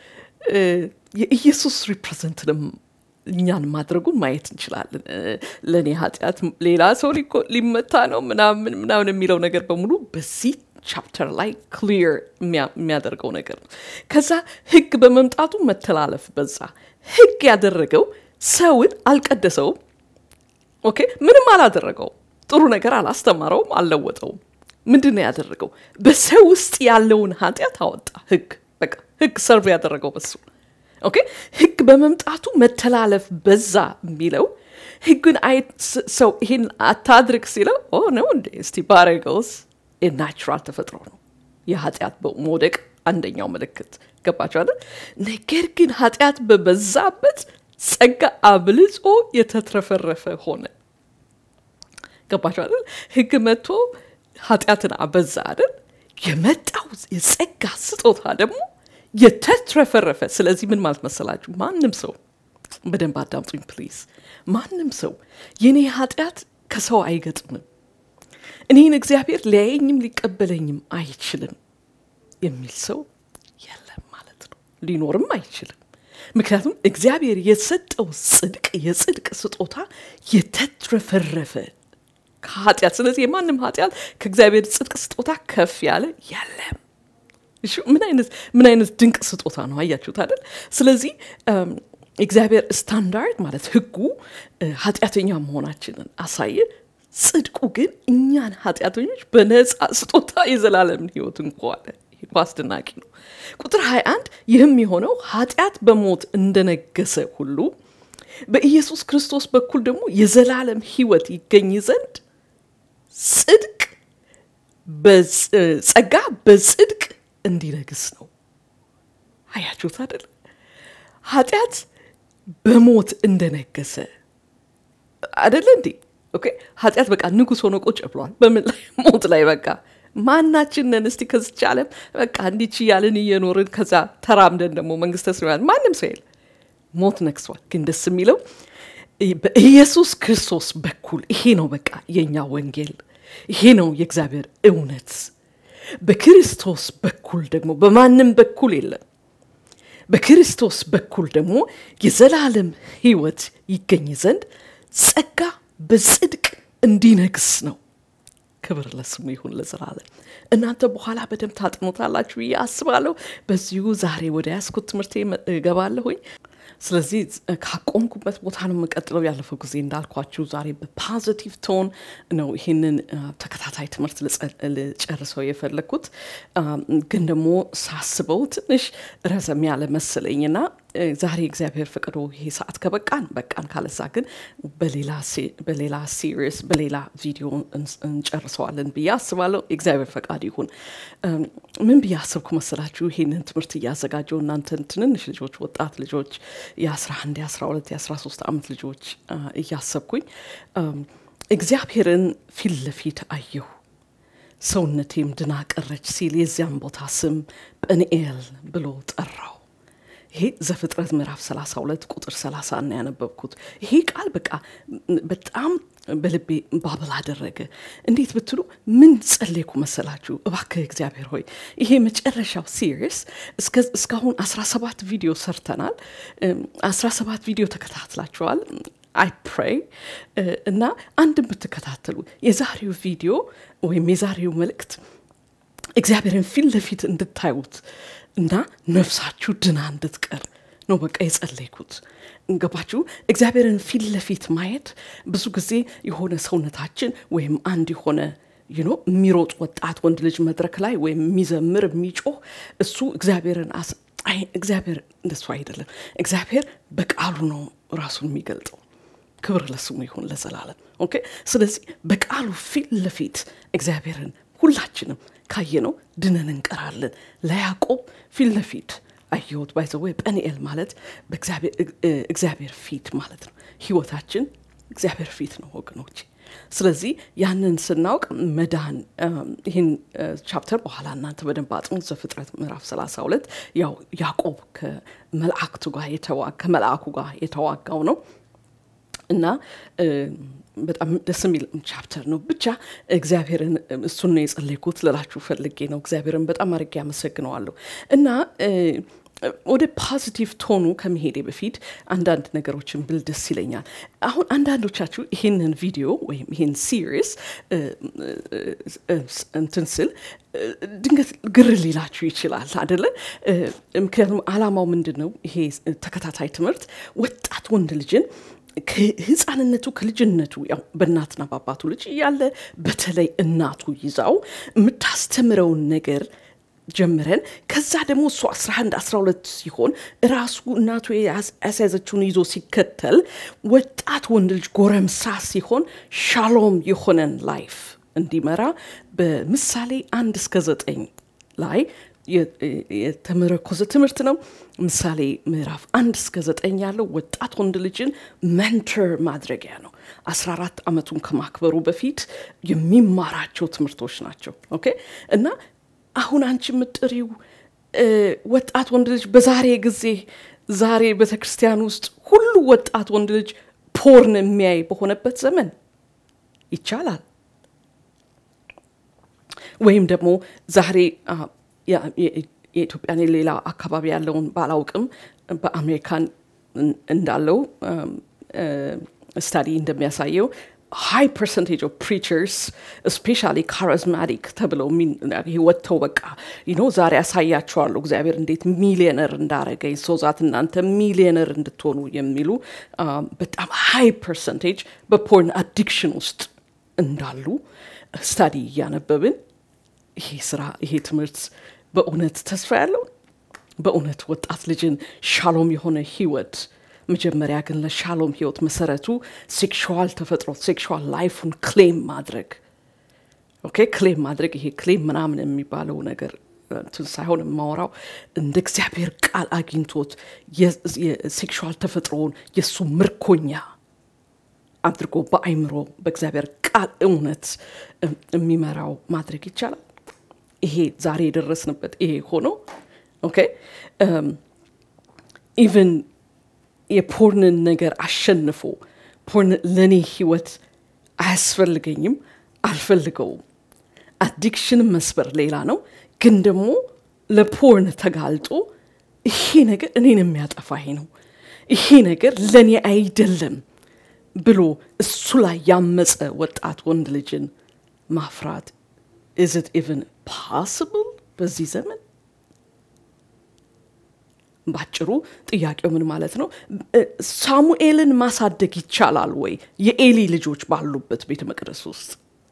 የኢየሱስ ሪፕሬዘንትንም እኛን ማድረጉን ማየት እንችላለን ለኔ ኃጢአት ሌላ ሰው ሊመታ ነው ምናምን ምናምን የሚለው ነገር በሙሉ በዚህ ቻፕተር ላይ ክሊር የሚያደርገው ነገር ነው ከዛ ህግ በመምጣቱ መተላለፍ በዛ ህግ ያደረገው ሰውን አልቀደሰው ኦኬ ምንም አላደረገው ጥሩ ነገር አላስተማረው አልለወጠው ምንድነው ያደረገው በሰው ውስጥ ያለውን ኃጢአት አወጣ ህግ በቃ ህግ ሰርቭ ያደረገው በሱ ኦኬ ህግ በመምጣቱ መተላለፍ በዛ የሚለው ህግን አይ ሰው ይሄን አታድርግ ሲለው ኦ ነው እንዴ እስቲ ባረገውስ የናቹራል ተፈጥሮ ነው የኃጢአት በመውደቅ አንደኛው ምልክት ገባችሁ አይደል ነገር ግን ኃጢአት በበዛበት ጸጋ አብልጾ የተትረፈረፈ ሆነ ገባችሁ አይደል ህግ መጥቶ ኃጢአትን አበዛ አይደል የመጣው የጸጋ ስጦታ ደግሞ የተትረፈረፈ ስለዚህ ምን ማለት መሰላችሁ ማንንም ሰው በደንብ አዳምጡኝ ፕሊዝ ማንንም ሰው የኔ ኃጢአት ከሰው አይገጥምም እኔን እግዚአብሔር ሊያየኝም ሊቀበለኝም አይችልም የሚል ሰው የለም ማለት ነው ሊኖርም አይችልም ምክንያቱም እግዚአብሔር የሰጠው ጽድቅ የጽድቅ ስጦታ የተትረፈረፈ ከኃጢአት ስለዚህ የማንም ኃጢአት ከእግዚአብሔር ጽድቅ ስጦታ ከፍ ያለ የለም እሺ ምን አይነት ምን አይነት ድንቅ ስጦታ ነው አያችሁት አይደል ስለዚህ እግዚአብሔር ስታንዳርድ ማለት ህጉ ኃጢአተኛ መሆናችንን አሳየ ጽድቁ ግን እኛን ኃጢአተኞች በነፃ ስጦታ የዘላለም ህይወት እንኳን አስደናቂ ነው ቁጥር ሃያ አንድ ይህም የሆነው ኃጢአት በሞት እንደነገሰ ሁሉ በኢየሱስ ክርስቶስ በኩል ደግሞ የዘላለም ህይወት ይገኝ ዘንድ ጽድቅ በጸጋ በጽድቅ እንዲነግስ ነው አያችሁት አይደል ኃጢአት በሞት እንደነገሰ አይደል እንዴ ኦኬ ኃጢአት በቃ ንጉስ ሆኖ ቁጭ ብሏል በምን ላይ ሞት ላይ በቃ ማናችንን እስቲ ከዝቻለም በቃ እንዲች ያለን እየኖርን ከዛ ተራምደን ደግሞ መንግስተ ሰማያት ማንም ሰው የለ ሞት ነክሷል ግን ደስ የሚለው በኢየሱስ ክርስቶስ በኩል ይሄ ነው በቃ የኛ ወንጌል ይሄ ነው የእግዚአብሔር እውነት በክርስቶስ በኩል ደግሞ በማንም በኩል የለም በክርስቶስ በኩል ደግሞ የዘላለም ሕይወት ይገኝ ዘንድ ጸጋ በጽድቅ እንዲነግስ ነው ክብር ለስሙ ይሁን ለዘላለም እናንተ በኋላ በደም ታጥሞታላችሁ ያስባለሁ በዚሁ ዛሬ ወደ ያስኩት ትምርቴ ገባለሁኝ ስለዚህ ካቆምኩበት ቦታ ነው መቀጥለው ያለፈው ጊዜ እንዳልኳችሁ ዛሬ በፖዚቲቭ ቶን ነው ይሄንን ተከታታይ ትምርት ለጨርሰው የፈለኩት ግን ደግሞ ሳስበው ትንሽ ረዘም ያለ መሰለኝና ዛሬ እግዚአብሔር ፈቅዶ ይሄ ሰዓት ከበቃን በቃን ካለዛ ግን በሌላ በሌላ ሲሪየስ በሌላ ቪዲዮ እንጨርሰዋለን በያስባለሁ እግዚአብሔር ፈቃድ ይሁን ምን በያስብኩ መሰላችሁ ይሄንን ትምርት ያዘጋጀው እናንተን ትንንሽ ልጆች ወጣት ልጆች የ11 የ12 የ13 ዓመት ልጆች እያሰብኩኝ እግዚአብሔርን ፊት ለፊት አየሁ ሰውነቴም ድና ቀረች ሲል የዚያን ቦታ ስም ጵኒኤል ብሎ ጠራው ይሄ ዘፍጥረት ምዕራፍ ሰላሳ ሁለት ቁጥር ሰላሳ እና ያነበብኩት ይሄ ቃል በቃ በጣም በልቤ ባብል አደረገ እንዴት ብትሉ ምን ጸለይኩ መሰላችሁ እባክህ እግዚአብሔር ሆይ ይሄ መጨረሻው ሲሪየስ እስከ እስካሁን አስራ ሰባት ቪዲዮ ሰርተናል አስራ ሰባት ቪዲዮ ተከታትላችኋል I pray እና አንድ ብትከታተሉ የዛሬው ቪዲዮ ወይም የዛሬው መልእክት እግዚአብሔርን ፊት ለፊት እንድታዩት እና ነፍሳችሁ ድና እንድትቀር ነው በቃ የጸለይኩት እንገባችሁ እግዚአብሔርን ፊት ለፊት ማየት ብዙ ጊዜ የሆነ ሰውነታችን ወይም አንድ የሆነ you know ሚሮጥ ወጣት ወንድ ልጅ መድረክ ላይ ወይም ሚዘምር ሚጮህ እሱ እግዚአብሔርን አይ እግዚአብሔር እንደሱ አይደለም እግዚአብሔር በቃሉ ነው ራሱን የሚገልጠው ክብር ለስሙ ይሁን ለዘላለም ኦኬ ስለዚህ በቃሉ ፊት ለፊት እግዚአብሔርን ሁላችንም ካየነው ድነን እንቀራለን ለያዕቆብ ፊት ለፊት አየሁት ባይዘው ጵኒኤል ማለት በእግዚአብሔር እግዚአብሔር ፊት ማለት ነው ሕይወታችን እግዚአብሔር ፊት ነው ወገኖች ስለዚህ ያንን ስናውቅ መዳን ይሄን ቻፕተር በኋላ እናንተ በደንብ አጥሙት ዘፍጥረት ምዕራፍ ሰላሳ ሁለት ያው ያዕቆብ ከመላእክቱ ጋር የተዋጋ ከመላእኩ ጋር የተዋጋው ነው እና በጣም ደስ የሚል ቻፕተር ነው ብቻ እግዚአብሔርን እሱን ነው የጸለይኩት ለላችሁ ፈልጌ ነው እግዚአብሔርን በጣም አርጌ ያመሰግነዋለሁ እና ወደ ፖዚቲቭ ቶኑ ከመሄዴ በፊት አንዳንድ ነገሮችን ብል ደስ ይለኛል አሁን አንዳንዶቻችሁ ይሄንን ቪዲዮ ወይም ይሄን ሲሪየስ እንትን ስል ድንገት ግር ሊላችሁ ይችላል አይደለ ምክንያቱም ዓላማው ምንድነው ይሄ ተከታታይ ትምህርት ወጣት ወንድ ልጅን ከህፃንነቱ ከልጅነቱ ያው በእናትና በአባቱ ልጅ ያለ በተለይ እናቱ ይዛው የምታስተምረው ነገር ጀምረን ከዛ ደግሞ እሱ አስራ አንድ አስራ ሁለት ሲሆን ራሱ እናቱ ያሳዘችውን ይዞ ሲከተል ወጣት ወንድ ልጅ ጎረምሳ ሲሆን ሻሎም የሆነን ላይፍ እንዲመራ በምሳሌ አንድ እስከ ዘጠኝ ላይ የተመረኮዘ ትምህርት ነው ምሳሌ ምዕራፍ አንድ እስከ ዘጠኝ ያለው ወጣት ወንድ ልጅን ሜንተር ማድረጊያ ነው አስራ አራት አመቱን ከማክበሩ በፊት የሚማራቸው ትምህርቶች ናቸው ኦኬ እና አሁን አንቺ ምጥሪው ወጣት ወንድ ልጅ በዛሬ ጊዜ ዛሬ በተክርስቲያን ውስጥ ሁሉ ወጣት ወንድ ልጅ ፖርን የሚያይ በሆነበት ዘመን ይቻላል ወይም ደግሞ ዛሬ የኢትዮጵያ ሌላ አካባቢ ያለውን ባላውቅም በአሜሪካን እንዳለው ስታዲ እንደሚያሳየው high percentage of preachers especially charismatic ተብለው ወጥተው በቃ you know ዛሬ ያሳያቸዋል እግዚአብሔር እንዴት ሚሊዮነር እንዳረገኝ ሶዛት እናንተ ሚሊዮነር እንድትሆኑ የሚሉ በጣም high percentage በፖርን addiction ውስጥ እንዳሉ ስታዲ ያነበብን ይሄ ስራ ይሄ ትምህርት በእውነት ተስፋ ያለው በእውነት ወጣት ልጅን ሻሎም የሆነ ህይወት መጀመሪያ ግን ለሻሎም ህይወት መሰረቱ ሴክሹዋል ተፈጥሮ ሴክሹዋል ላይፍን ክሌም ማድረግ ኦኬ ክሌም ማድረግ ይሄ ክሌም ምናምን የሚባለው ነገር ሳይሆን ማውራው እንደ እግዚአብሔር ቃል አግኝቶት የሴክሹዋል ተፈጥሮን የሱ ምርኮኛ አድርጎ በአይምሮ በእግዚአብሔር ቃል እውነት የሚመራው ማድረግ ይቻላል ይሄ ዛሬ የደረስንበት ይሄ ሆኖ ኦኬ ኢቭን የፖርን ነገር አሸንፎ ፖርን ለኔ ህይወት አያስፈልገኝም አልፈልገውም አዲክሽን መስበር ሌላ ነው ግን ደግሞ ለፖርን ተጋልጦ ይሄ ነገር እኔን የሚያጠፋኝ ነው ይሄ ነገር ለኔ አይደለም ብሎ እሱ ላይ ያመፀ ወጣት ወንድ ልጅን ማፍራት is it even possible በዚህ ዘመን ባጭሩ ጥያቄው ምን ማለት ነው ሳሙኤልን ማሳደግ ይቻላል ወይ የኤሊ ልጆች ባሉበት ቤተ መቅደስ ውስጥ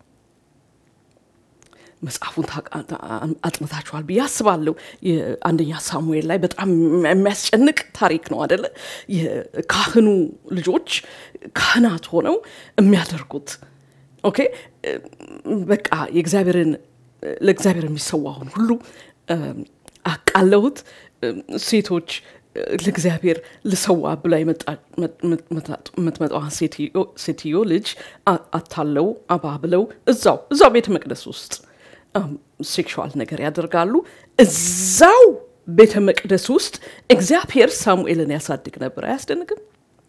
መጽሐፉን አጥንታችኋል ቢያስባለው የአንደኛ ሳሙኤል ላይ በጣም የሚያስጨንቅ ታሪክ ነው አይደለ የካህኑ ልጆች ካህናት ሆነው የሚያደርጉት ኦኬ በቃ የእግዚአብሔርን ለእግዚአብሔር የሚሰዋውን ሁሉ አቃለውት ሴቶች ለእግዚአብሔር ለሰዋ ብላ ይመጣ መጥመጣው ሴትዮ ሴትዮ ልጅ አታለው አባብለው እዛው እዛው ቤተ መቅደስ ውስጥ ሴክሹዋል ነገር ያደርጋሉ እዛው ቤተ መቅደስ ውስጥ እግዚአብሔር ሳሙኤልን ያሳድግ ነበር አያስደንቅም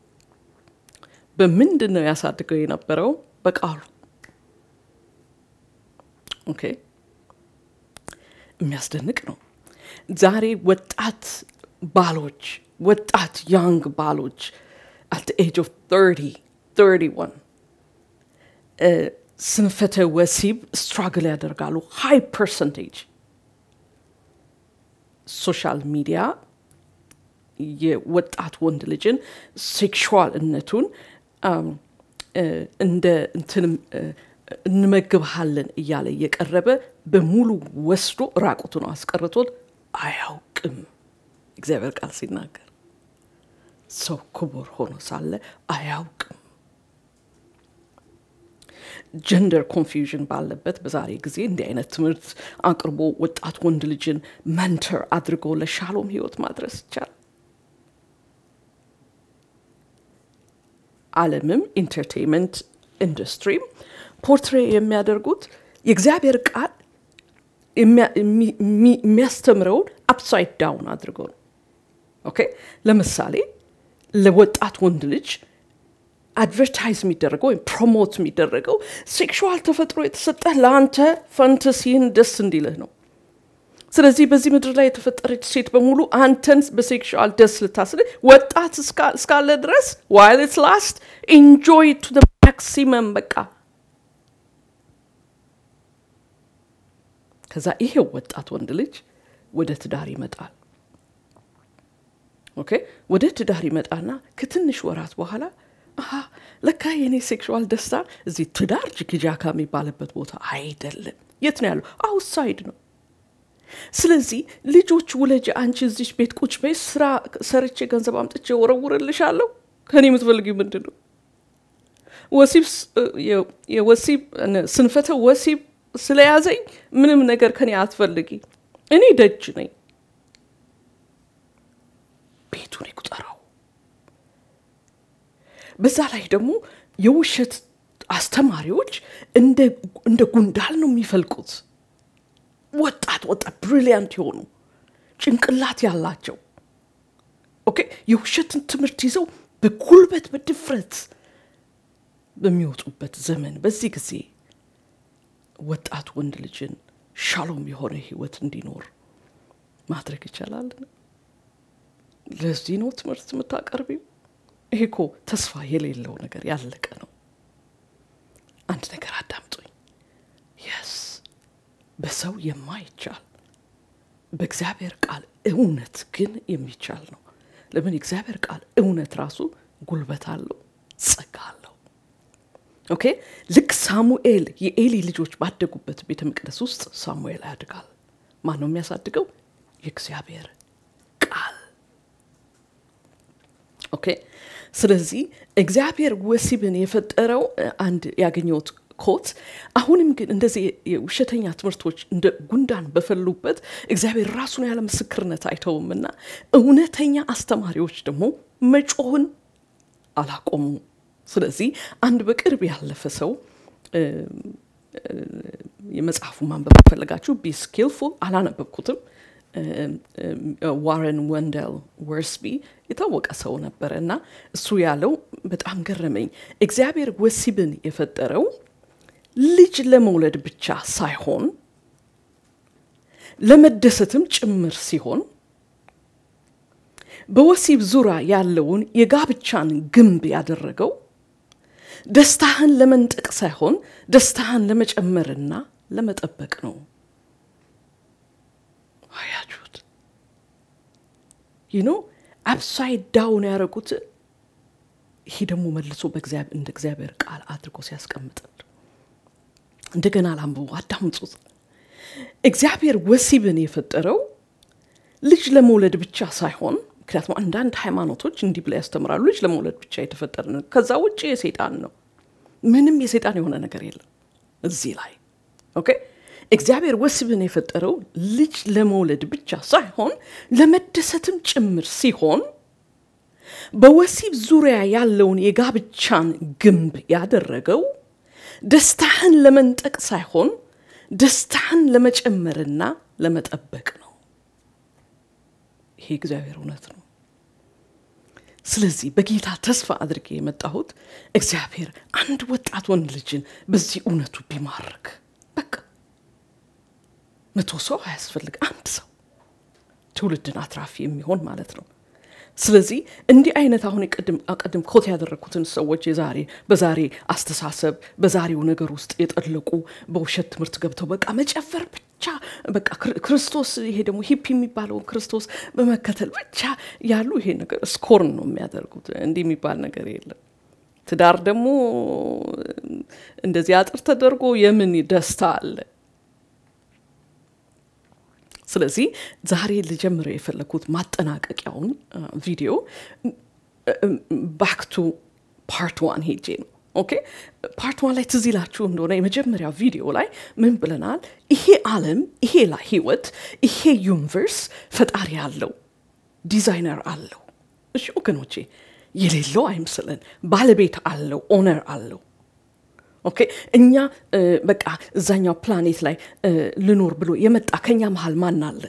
በምንድነው ያሳድገው የነበረው በቃሉ ኦኬ የሚያስደንቅ ነው ዛሬ ወጣት ባሎች ወጣት young ባሎች at the age of thirty thirty-one uh ስንፈተ ወሲብ struggle ያደርጋሉ high percentage social media የወጣት ወንድ ልጅን sexual እነቱን እንደ እንትን እንመግብሃለን እያለ የቀረበ በሙሉ ወስዶ ራቁቱን አስቀርቶት አያውቅም እግዚአብሔር ቃል ሲናገር ሰው ክቡር ሆኖ ሳለ አያውቅም gender confusion ባለበት በዛሬ ጊዜ እንዲህ አይነት ትምህርት አቅርቦ ወጣት ወንድ ልጅን መንተር አድርጎ ለሻሎም ህይወት ማድረስ ይቻላል ዓለምም ኢንተርቴይንመንት ኢንዱስትሪ ፖርትሬ የሚያደርጉት የእግዚአብሔር ቃል የሚያስተምረው upside down አድርጎ ነው ኦኬ ለምሳሌ ለወጣት ወንድ ልጅ አድቨርታይዝ የሚደረገው ወይ ፕሮሞት የሚደረገው ሴክሹዋል ተፈጥሮ የተሰጠ ለአንተ ፋንታሲን ደስ እንዲልህ ነው ስለዚህ በዚህ ምድር ላይ የተፈጠረች ሴት በሙሉ አንተን በሴክሹዋል ደስ ልታስል ወጣት እስካለ ድረስ while it's last enjoy it to the maximum በቃ ከዛ ይሄ ወጣት ወንድ ልጅ ወደ ትዳር ይመጣል ኦኬ ወደ ትዳር ይመጣና ከትንሽ ወራት በኋላ አሃ ለካ የኔ ሴክሹዋል ደስታ እዚህ ትዳር ጅግጃካ የሚባልበት ቦታ አይደለም የት ነው ያለው አውትሳይድ ነው ስለዚህ ልጆች ወለጅ አንቺ እዚህ ቤት ቁጭ በይ ስራ ሰርቼ ገንዘብ አምጥቼ ወረውርልሻለሁ ከኔ የምትፈልጊው ምንድነው ወሲብ የወሲብ ስንፈተ ወሲብ ስለያዘኝ ምንም ነገር ከኔ አትፈልጊ እኔ ደጅ ነኝ ቤቱን ይቁጠራው በዛ ላይ ደግሞ የውሸት አስተማሪዎች እንደ እንደ ጉንዳል ነው የሚፈልቁት ወጣት ወጣት ብሪሊያንት ይሆኑ ጭንቅላት ያላቸው ኦኬ የውሸትን ትምህርት ይዘው በጉልበት በድፍረት በሚወጡበት ዘመን በዚህ ጊዜ ወጣት ወንድ ልጅን ሻሎም የሆነ ህይወት እንዲኖር ማድረግ ይችላል ለዚህ ነው ትምህርት የምታቀርቢው ይሄኮ ተስፋ የሌለው ነገር ያለቀ ነው አንድ ነገር አዳምጡኝ yes በሰው የማይቻል በእግዚአብሔር ቃል እውነት ግን የሚቻል ነው ለምን እግዚአብሔር ቃል እውነት ራሱ ጉልበት አለው ጸጋ አለው ኦኬ ልክ ሳሙኤል የኤሊ ልጆች ባደጉበት ቤተ መቅደስ ውስጥ ሳሙኤል ያድጋል ማን ነው የሚያሳድገው የእግዚአብሔር ቃል ኦኬ ስለዚህ እግዚአብሔር ወሲብን የፈጠረው አንድ ያገኘውት ኮት አሁንም ግን እንደዚህ የውሸተኛ ትምህርቶች እንደ ጉንዳን በፈሉበት እግዚአብሔር ራሱን ያለ ምስክርነት አይተውምና እውነተኛ አስተማሪዎች ደግሞ መጮህን አላቆሙ ስለዚህ አንድ በቅርብ ያለፈ ሰው የመጽሐፉ ማንበብ ፈልጋችሁ be skillful አላነበብኩትም ዋረን ወንደል ወርስቢ የታወቀ ሰው ነበርና እሱ ያለው በጣም ገረመኝ እግዚአብሔር ወሲብን የፈጠረው ልጅ ለመውለድ ብቻ ሳይሆን ለመደሰትም ጭምር ሲሆን በወሲብ ዙሪያ ያለውን የጋብቻን ግንብ ያደረገው ደስታህን ለመንጠቅ ሳይሆን ደስታህን ለመጨመርና ለመጠበቅ ነው አያችሁት you know upside down ያረጉት ይሄ ደግሞ መልሶ በእግዚአብሔር እንደ እግዚአብሔር ቃል አድርጎ ሲያስቀምጥ እንደገና ላምቡ አዳምጡት እግዚአብሔር ወሲብን የፈጠረው ልጅ ለመውለድ ብቻ ሳይሆን ምክንያቱም አንዳንድ ሃይማኖቶች እንዲህ ብለው ያስተምራሉ ልጅ ለመውለድ ብቻ የተፈጠረ ነው ከዛ ውጪ የሰይጣን ነው ምንም የሰይጣን የሆነ ነገር የለም እዚህ ላይ ኦኬ እግዚአብሔር ወሲብን የፈጠረው ልጅ ለመውለድ ብቻ ሳይሆን ለመደሰትም ጭምር ሲሆን በወሲብ ዙሪያ ያለውን የጋብቻን ግንብ ያደረገው ደስታህን ለመንጠቅ ሳይሆን ደስታህን ለመጨመርና ለመጠበቅ ነው ይሄ እግዚአብሔር እውነት ነው ስለዚህ በጌታ ተስፋ አድርጌ የመጣሁት እግዚአብሔር አንድ ወጣት ወንድ ልጅን በዚህ እውነቱ ቢማርክ በቃ መቶ ሰው ያስፈልግ አንድ ሰው ትውልድን አትራፊ የሚሆን ማለት ነው ስለዚህ እንዲህ አይነት አሁን ቀድም አቀድም ኮት ያደረኩትን ሰዎች የዛሬ በዛሬ አስተሳሰብ በዛሬው ነገር ውስጥ የጠለቁ በውሸት ትምህርት ገብተው በቃ መጨፈር ብቻ በቃ ክርስቶስ ይሄ ደግሞ ሂፕ የሚባለው ክርስቶስ በመከተል ብቻ ያሉ ይሄ ነገር ስኮርን ነው የሚያደርጉት እንዲህ የሚባል ነገር የለም ትዳር ደግሞ እንደዚህ አጥር ተደርጎ የምን ደስታ አለ ስለዚህ ዛሬ ልጀምረው የፈለኩት ማጠናቀቂያውን ቪዲዮ back to part one ሄጄ ነው ኦኬ part one ላይ ትዝላችሁ እንደሆነ የመጀመሪያው ቪዲዮ ላይ ምን ብለናል ይሄ ዓለም ይሄ ላይ ህይወት ይሄ ዩኒቨርስ ፈጣሪ ያለው ዲዛይነር አለው እሺ ወገኖቼ የሌለው አይመስለን ባለቤት አለው ኦነር አለው ኦኬ እኛ በቃ እዛኛው ፕላኔት ላይ ልኖር ብሎ የመጣ ከኛ መሃል ማን አለ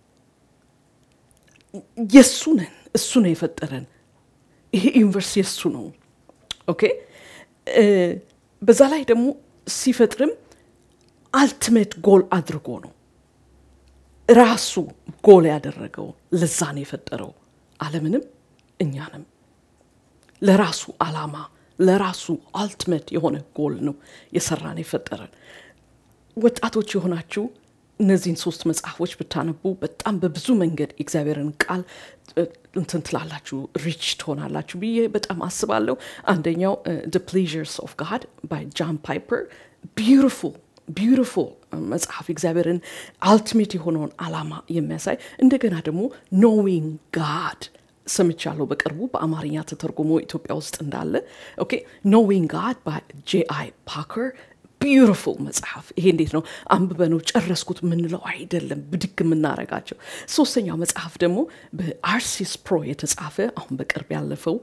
የሱነን እሱ ነው የፈጠረን ይሄ ዩኒቨርስ የሱ ነው ኦኬ በዛ ላይ ደግሞ ሲፈጥርም አልቲሜት ጎል አድርጎ ነው ራሱ ጎል ያደረገው ለዛ ነው የፈጠረው ዓለምንም እኛንም ለራሱ ዓላማ ለራሱ አልቲሜት የሆነ ጎል ነው የሰራን የፈጠረን ወጣቶች የሆናችሁ እነዚህን ሶስት መጽሐፎች ብታነቡ በጣም በብዙ መንገድ እግዚአብሔርን ቃል እንትን ትላላችሁ ሪች ትሆናላችሁ ብዬ በጣም አስባለሁ አንደኛው The Pleasures of God by John Piper beautiful beautiful መጽሐፍ እግዚአብሔርን አልቲሜት የሆነውን ዓላማ የሚያሳይ እንደገና ደግሞ Knowing God ሰምቻለሁ በቅርቡ በአማርኛ ተተርጉሞ ኢትዮጵያ ውስጥ እንዳለ ኦኬ Knowing God by J I Packer beautiful መጽሐፍ ይሄ እንዴት ነው አንብበነው ጨረስኩት ምንለው አይደለም ብድግ ምናረጋቸው ሶስተኛው መጽሐፍ ደግሞ በአርሲስ ፕሮ የተጻፈ አሁን በቅርብ ያለፈው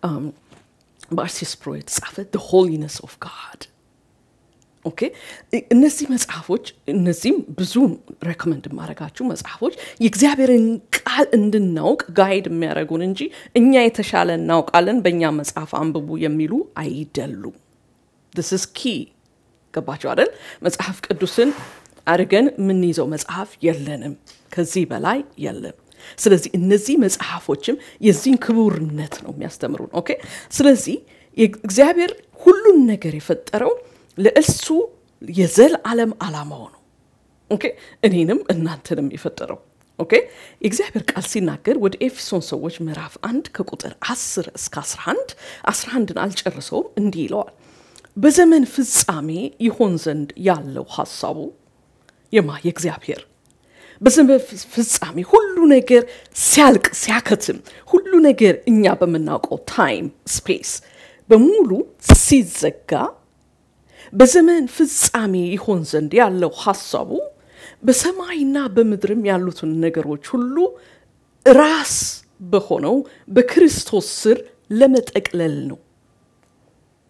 በአርሲስ ፕሮ የተጻፈ The Holiness of God ኦኬ እነዚህ መጽሐፎች እነዚህም ብዙ ሬኮመንድ ማረጋችሁ መጽሐፎች የእግዚአብሔርን ቃል እንድናውቅ ጋይድ የሚያረጉን እንጂ እኛ የተሻለ እናውቃለን በእኛ መጽሐፍ አንብቡ የሚሉ አይደሉም this is key ገባችሁ አይደል መጽሐፍ ቅዱስን አርገን ምን ይዘው መጽሐፍ የለንም ከዚህ በላይ የለም ስለዚህ እነዚህ መጽሐፎችም የዚህን ክቡርነት ነው የሚያስተምሩን ኦኬ ስለዚህ እግዚአብሔር ሁሉን ነገር የፈጠረው ለእሱ የዘል ዓለም ዓላማው ነው ኦኬ እኔንም እናንተንም የፈጠረው ኦኬ እግዚአብሔር ቃል ሲናገር ወደ ኤፌሶን ሰዎች ምዕራፍ አንድ ከቁጥር አስር እስከ አስራ አንድ አስራ አንድን አልጨርሰውም እንዲህ ይለዋል በዘመን ፍጻሜ ይሆን ዘንድ ያለው ሐሳቡ የማ የእግዚአብሔር በዘመን ፍጻሜ ሁሉ ነገር ሲያልቅ ሲያከትም ሁሉ ነገር እኛ በመናውቀው ታይም ስፔስ በሙሉ ሲዘጋ በዘመን ፍጻሜ ይሆን ዘንድ ያለው ሐሳቡ በሰማይና በምድርም ያሉትን ነገሮች ሁሉ ራስ በሆነው በክርስቶስ ስር ለመጠቅለል ነው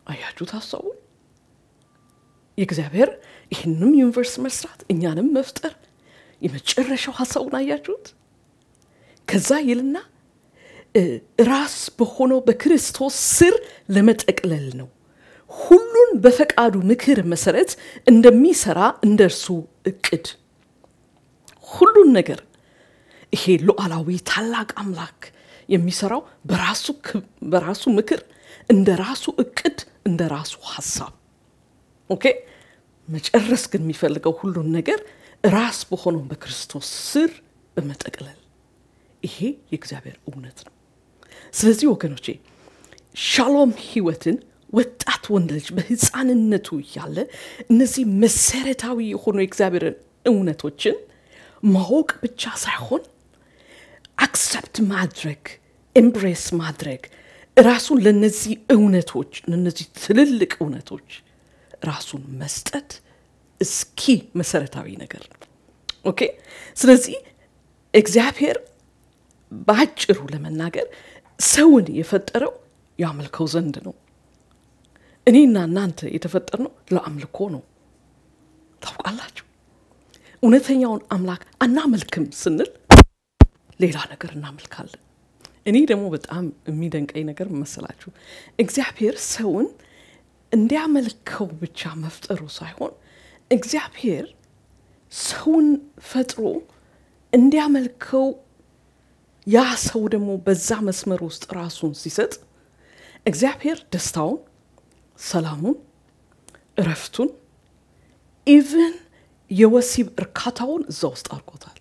አያችሁ ታሰቡ የእግዚአብሔር ይህንም ዩኒቨርስ መስራት እኛንም መፍጠር የመጨረሻው ሐሳቡን አያችሁት ከዛ ይልና ራስ በሆነው በክርስቶስ ስር ለመጠቅለል ነው ሁሉን በፈቃዱ ምክር መሰረት እንደሚሰራ እንደርሱ እቅድ ሁሉን ነገር ይሄ ሉዓላዊ ታላቅ አምላክ የሚሰራው በራሱ በራሱ ምክር እንደራሱ እቅድ እንደራሱ ሐሳብ ኦኬ መጨረስ ግን የሚፈልገው ሁሉን ነገር ራስ በሆነው በክርስቶስ ስር በመጠቅለል ይሄ የእግዚአብሔር እውነት ነው ስለዚህ ወገኖቼ ሻሎም ህይወትን ወጣት ወንድ ልጅ በህፃንነቱ ያለ እነዚህ መሰረታዊ የሆኑ የእግዚአብሔር እውነቶችን ማወቅ ብቻ ሳይሆን አክሰፕት ማድረግ ኤምብሬስ ማድረግ ራሱን ለነዚህ እውነቶች ለነዚህ ትልልቅ እውነቶች ራሱን መስጠት እስኪ መሰረታዊ ነገር ነው ኦኬ ስለዚህ እግዚአብሔር ባጭሩ ለመናገር ሰውን የፈጠረው ያመልከው ዘንድ ነው እኔና እናንተ የተፈጠርነው ለአምልኮ ነው ታውቃላችሁ እውነተኛውን አምላክ አናመልክም ስንል ሌላ ነገር እናመልካለን እኔ ደግሞ በጣም የሚደንቀኝ ነገር መሰላችሁ እግዚአብሔር ሰውን እንዲያመልከው ብቻ መፍጠሩ ሳይሆን እግዚአብሔር ሰውን ፈጥሮ እንዲያመልከው ያ ሰው ደግሞ በዛ መስመር ውስጥ ራሱን ሲሰጥ እግዚአብሔር ደስታውን ሰላሙን እረፍቱን ኢቭን የወሲብ እርካታውን እዛ ውስጥ አርቆታል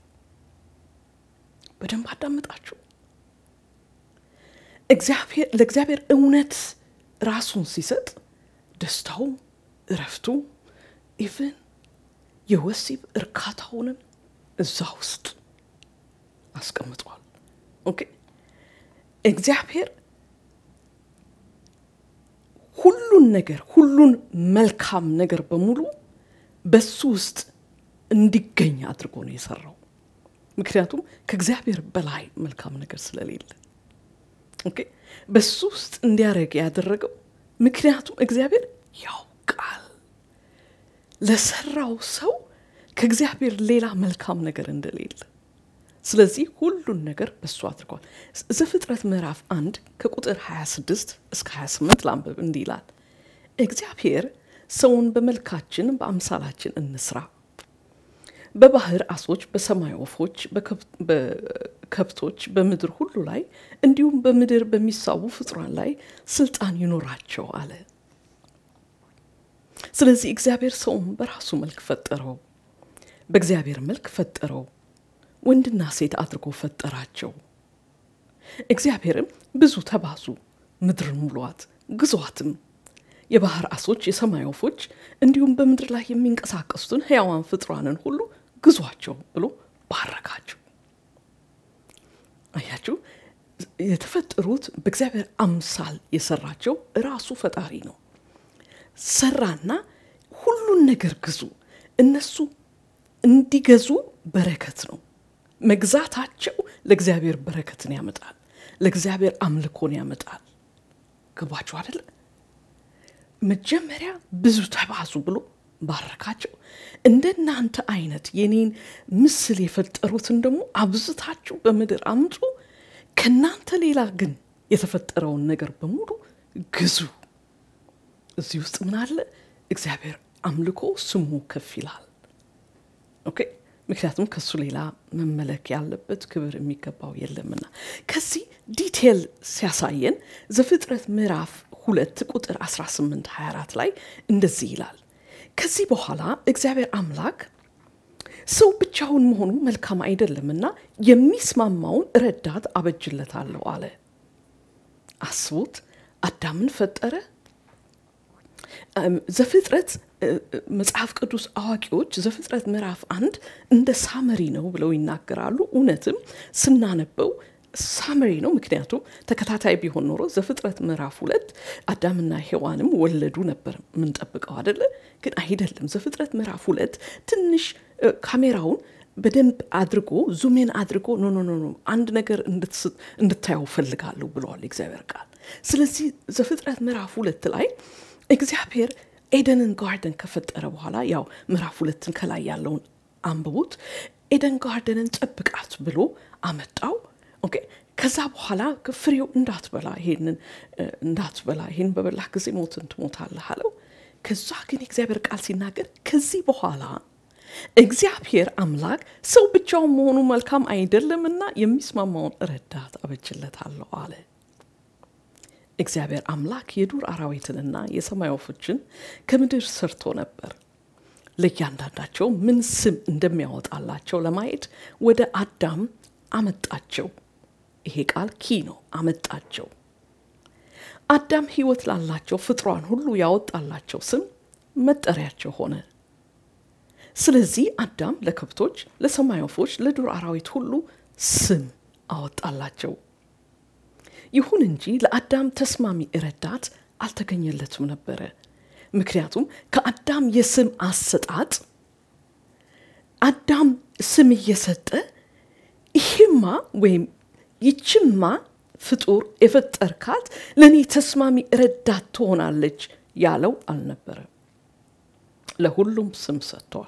በደንብ አዳምጣችሁ እግዚአብሔር ለእግዚአብሔር እውነት ራሱን ሲሰጥ ደስታው እረፍቱ ኢቭን የወሲብ እርካታውን እዛ ውስጥ አስቀምጧል ኦኬ እግዚአብሔር ሁሉን ነገር ሁሉን መልካም ነገር በሙሉ በሱ ውስጥ እንዲገኝ አድርጎ ነው የሰራው ምክንያቱም ከእግዚአብሔር በላይ መልካም ነገር ስለሌለ ኦኬ በሱ ውስጥ እንዲያረግ ያደረገው ምክንያቱም እግዚአብሔር ያውቃል ለሰራው ሰው ከእግዚአብሔር ሌላ መልካም ነገር እንደሌለ ስለዚህ ሁሉን ነገር በሱ አድርጓል ዘፍጥረት ምዕራፍ አንድ ከቁጥር ሃያ ስድስት እስከ ሃያ ስምንት ላንብብ እንዲህ ይላል እግዚአብሔር ሰውን በመልካችን በአምሳላችን እንስራ በባህር አሶች በሰማይ ወፎች በከብቶች በምድር ሁሉ ላይ እንዲሁም በምድር በሚሳቡ ፍጥሯን ላይ ስልጣን ይኖራቸው አለ ስለዚህ እግዚአብሔር ሰውን በራሱ መልክ ፈጠረው በእግዚአብሔር መልክ ፈጠረው ወንድና ሴት አድርጎ ፈጠራቸው እግዚአብሔርም ብዙ ተባዙ ምድርን ሙሉአት ግዙአትም የባህር አሶች የሰማይ ወፎች እንዲሁም በምድር ላይ የሚንቀሳቀሱትን ሕያዋን ፍጥሯንን ሁሉ ግዙአቸው ብሎ ባረካቸው አያችሁ የተፈጠሩት በእግዚአብሔር አምሳል የሰራቸው ራሱ ፈጣሪ ነው ሰራና ሁሉን ነገር ግዙ እነሱ እንዲገዙ በረከት ነው መግዛታቸው ለእግዚአብሔር በረከትን ያመጣል ለእግዚአብሔር አምልኮን ያመጣል ገባችሁ አይደል መጀመሪያ ብዙ ተባዙ ብሎ ባረካቸው እንደናንተ አይነት የኔን ምስል የፈጠሩትን ደግሞ አብዝታችሁ በምድር አምጡ ከናንተ ሌላ ግን የተፈጠረውን ነገር በሙሉ ግዙ እዚህ ውስጥ ምን አለ እግዚአብሔር አምልኮ ስሙ ከፍ ይላል ኦኬ ምክንያቱም ከሱ ሌላ መመለክ ያለበት ክብር የሚገባው የለምና ከዚህ ዲቴል ሲያሳየን ዘፍጥረት ምዕራፍ ሁለት ቁጥር አስራ ስምንት ሃያ አራት ላይ እንደዚህ ይላል ከዚህ በኋላ እግዚአብሔር አምላክ ሰው ብቻውን መሆኑ መልካም አይደለምና የሚስማማውን ረዳት አበጅለታለሁ አለ አስቡት አዳምን ፈጠረ ዘፍጥረት መጽሐፍ ቅዱስ አዋቂዎች ዘፍጥረት ምዕራፍ አንድ እንደ ሳመሪ ነው ብለው ይናገራሉ እውነትም ስናነበው ሳመሪ ነው ምክንያቱም ተከታታይ ቢሆን ኖሮ ዘፍጥረት ምዕራፍ ሁለት አዳምና ሔዋንም ወለዱ ነበር ምን ጠብቀው አይደለ ግን አይደለም ዘፍጥረት ምዕራፍ ሁለት ትንሽ ካሜራውን በደንብ አድርጎ ዙሜን አድርጎ ኖ ኖ ኖ አንድ ነገር እንድታዩ ፈልጋለሁ ብለዋል እግዚአብሔር ቃል ስለዚህ ዘፍጥረት ምዕራፍ ሁለት ላይ እግዚአብሔር ኤደንን ጋርደን ከፈጠረ በኋላ ያው ምዕራፍ ሁለትን ከላይ ያለውን አንብቡት ኤደን ጋርደንን ጠብቃት ብሎ አመጣው ኦኬ ከዛ በኋላ ፍሬው እንዳትበላ ይሄንን እንዳትበላ ይሄን በበላ ጊዜ ሞትን ትሞታለህ አለው ከዛ ግን እግዚአብሔር ቃል ሲናገር ከዚህ በኋላ እግዚአብሔር አምላክ ሰው ብቻውን መሆኑ መልካም አይደለምና የሚስማማውን ረዳት አበጅለታለሁ አለ እግዚአብሔር አምላክ የዱር አራዊትንና የሰማይ ወፎችን ከምድር ሰርቶ ነበር ለእያንዳንዳቸው ምን ስም እንደሚያወጣላቸው ለማየት ወደ አዳም አመጣቸው ይሄ ቃል ኪ ነው አመጣቸው አዳም ሕይወት ላላቸው ፍጥሯን ሁሉ ያወጣላቸው ስም መጠሪያቸው ሆነ ስለዚህ አዳም ለከብቶች ለሰማይ ወፎች ለዱር አራዊት ሁሉ ስም አወጣላቸው ይሁን እንጂ ለአዳም ተስማሚ ረዳት አልተገኘለትም ነበር ምክንያቱም ከአዳም የስም አሰጣጥ አዳም ስም እየሰጠ ይህማ ወይም ይችማ ፍጡር የፈጠርካት ለኔ ተስማሚ ረዳት ትሆናለች ያለው አልነበረ ለሁሉም ስም ሰጥቷል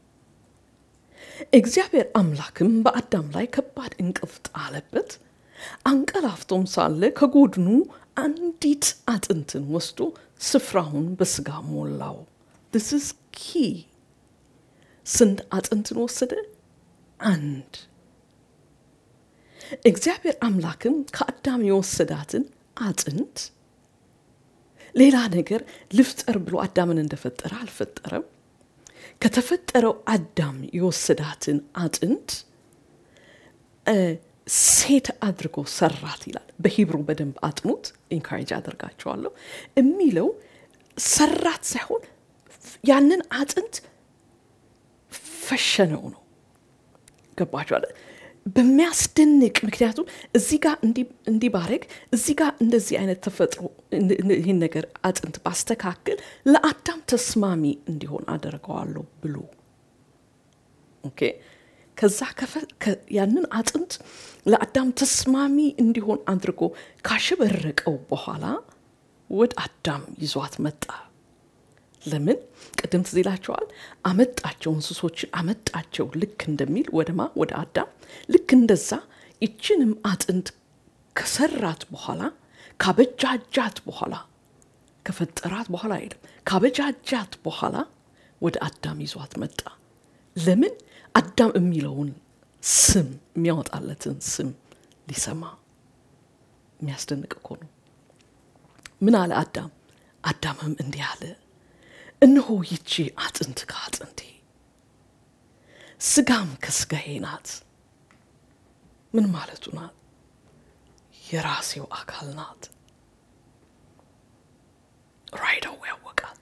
እግዚአብሔር አምላክም በአዳም ላይ ከባድ እንቅልፍ ጣለበት አንቀላፍቶም ሳለ ከጎድኑ አንዲት አጥንትን ወስዶ ስፍራውን በስጋ ሞላው this is key ስንት አጥንትን ወሰደ አንድ እግዚአብሔር አምላክም ከአዳም የወሰዳትን አጥንት ሌላ ነገር ልፍጠር ብሎ አዳምን እንደፈጠረ አልፈጠረም ከተፈጠረው አዳም የወሰዳትን አጥንት ሴት አድርጎ ሰራት ይላል በሂብሩ በደንብ አጥኑት ኢንካሬጅ አደርጋቸዋለሁ የሚለው ሰራት ሳይሆን ያንን አጥንት ፈሸነው ነው ገባችሁ አይደል በሚያስደንቅ ምክንያቱም እዚህ ጋር እንዲ እንዲ ባረክ እዚህ ጋር እንደዚህ አይነት ተፈጥሮ ይሄን ነገር አጥንት ባስተካከል ለአዳም ተስማሚ እንዲሆን አደረገዋለሁ ብሎ ኦኬ ከዛ ያንን አጥንት ለአዳም ተስማሚ እንዲሆን አድርጎ ካሸበረቀው በኋላ ወደ አዳም ይዟት መጣ ለምን ቀደም ትዝላችኋል አመጣቸው እንስሶችን አመጣቸው ልክ እንደሚል ወደማ ወደ አዳም ልክ እንደዛ እቺንም አጥንት ከሰራት በኋላ ካበጃጃት በኋላ ከፈጠራት በኋላ አይደለም ካበጃጃት በኋላ ወደ አዳም ይዟት መጣ ለምን አዳም የሚለውን ስም የሚያወጣለትን ስም ሊሰማ የሚያስደንቅ እኮ ነው ምን አለ አዳም አዳምም እንዲህ አለ እነሆ ይቺ አጥንት ከአጥንቴ ስጋም ከስጋዬ ናት ምን ማለቱ ናት የራሴው አካል ናት ራይዳው ያወቃት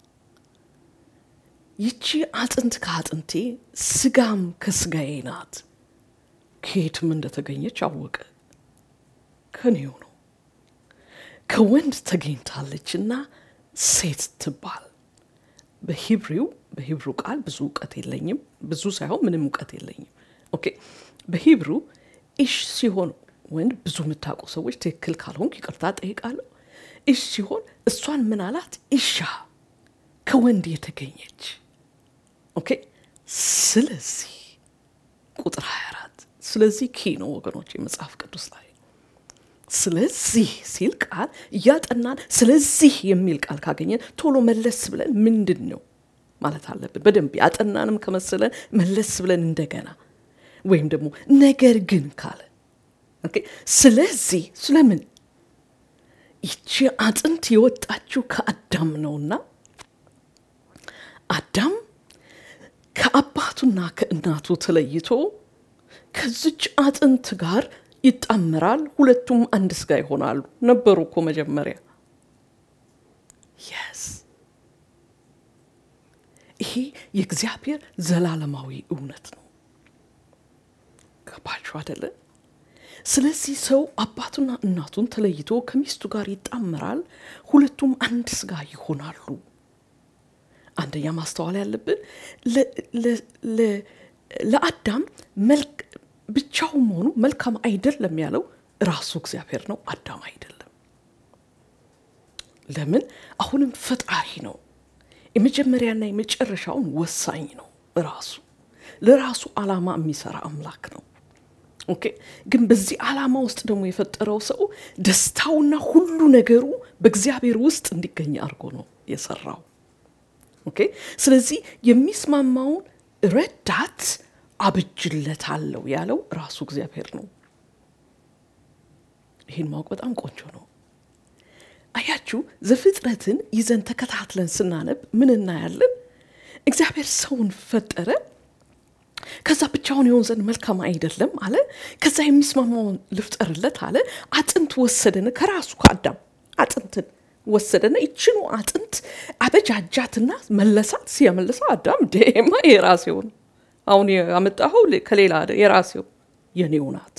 ይቺ አጥንት ከአጥንቴ ስጋም ከስጋዬ ናት ከየትም እንደተገኘች አወቀ ከኔው ነው ከወንድ ተገኝታለችና ሴት ትባል በሂብሪው በሂብሩ ቃል ብዙ ዕውቀት የለኝም ብዙ ሳይሆን ምንም ዕውቀት የለኝም ኦኬ በሂብሩ ኢሽ ሲሆን ወንድ ብዙ መታቆ ሰዎች ትክክል ካልሆንኩ ይቅርታ ጠይቃለሁ ኢሽ ሲሆን እሷን ምን አላት ኢሻ ከወንድ የተገኘች ኦኬ ስለዚህ ቁጥር ሃያ አራት ስለዚህ ኪ ነው ወገኖች የመጽሐፍ ቅዱስ ላይ ስለዚህ ሲል ቃል ያጠናን ስለዚህ የሚል ቃል ካገኘን ቶሎ መለስ ብለን ምንድነው ማለት አለብን በደንብ ያጠናንም ከመሰለን መለስ ብለን እንደገና ወይም ደግሞ ነገር ግን ካለ ኦኬ ስለዚህ ስለምን ይቺ አጥንት የወጣችው ከአዳም ነውና አዳም ከአባቱና ከእናቱ ተለይቶ ከዚች አጥንት ጋር ይጣመራል ሁለቱም አንድ ስጋ ይሆናሉ ነበሩ እኮ መጀመሪያ yes ይሄ የእግዚአብሔር ዘላለማዊ እውነት ነው ከባቹ አይደለ ስለዚህ ሰው አባቱና እናቱን ተለይቶ ከሚስቱ ጋር ይጣመራል ሁለቱም አንድ ስጋ ይሆናሉ አንደኛ ማስተዋል ያለብን ለ ለአዳም መልክ ብቻው ሆኖ መልካም አይደለም ያለው ራሱ እግዚአብሔር ነው አዳም አይደለም ለምን አሁንም ፈጣሪ ነው የመጀመሪያና የመጨረሻውን ወሳኝ ነው ራሱ ለራሱ ዓላማ የሚሰራ አምላክ ነው ኦኬ ግን በዚህ ዓላማ ውስጥ ደግሞ የፈጠረው ሰው ደስታውና ሁሉ ነገሩ በእግዚአብሔር ውስጥ እንዲገኝ አድርጎ ነው የሰራው ኦኬ ስለዚህ የሚስማማውን ረዳት አብጅለታለሁ ያለው ራሱ እግዚአብሔር ነው ይሄን ማወቅ በጣም ቆንጆ ነው አያችሁ ዘፍጥረትን ይዘን ተከታትለን ስናነብ ምን እናያለን እግዚአብሔር ሰውን ፈጠረ ከዛ ብቻውን ይሆን ዘንድ መልካም አይደለም አለ ከዛ የሚስማማውን ልፍጠርለት አለ አጥንት ወሰደነ ከራሱ ከአዳም አጥንትን ወሰደነ እቺኑ አጥንት አበጃጃትና መለሳት ሲያመለሳ አዳም ደማ የራሴው አሁን ያመጣው ከሌላ የራሴው የኔው ናት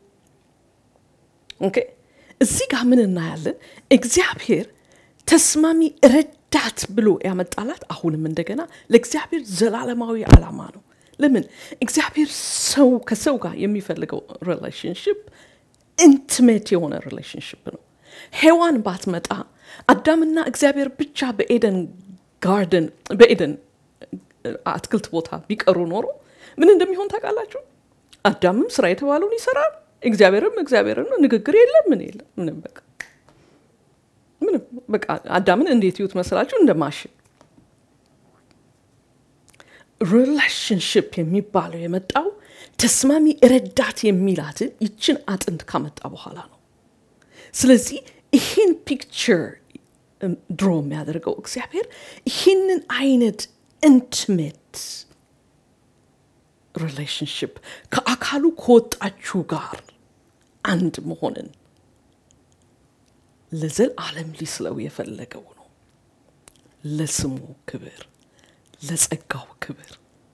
ኦኬ እዚህ ጋር ምን እናያለን እግዚአብሔር ተስማሚ ረዳት ብሎ ያመጣላት አሁንም እንደገና ለእግዚአብሔር ዘላለማዊ ዓላማ ነው ለምን እግዚአብሔር ሰው ከሰው ጋር የሚፈልገው ሪሌሽንሺፕ ኢንቲሜት የሆነ ሪሌሽንሺፕ ነው ሔዋን ባትመጣ አዳምና እግዚአብሔር ብቻ በኤደን ጋርደን በኤደን አትክልት ቦታ ቢቀሩ ኖሮ ምን እንደሚሆን ታውቃላችሁ አዳምም ስራ የተባለውን ይሰራል እግዚአብሔርም እግዚአብሔርን ንግግር የለም ምን የለም ምንም በቃ ምንም በቃ አዳምን እንዴት ይውት መስላችሁ እንደማሽን ሪሌሽንሺፕ የሚባለው የመጣው ተስማሚ ረዳት የሚላትን ይችን አጥንት ካመጣ በኋላ ነው ስለዚህ ይሄን ፒክቸር ድሮ የሚያደርገው እግዚአብሔር ይሄንን አይነት ኢንቲሜት ሪሌሽንሺፕ ከአካሉ ከወጣችሁ ጋር አንድ መሆንን ለዘላለም ሊስለው የፈለገው ነው ለስሙ ክብር ለጸጋው ክብር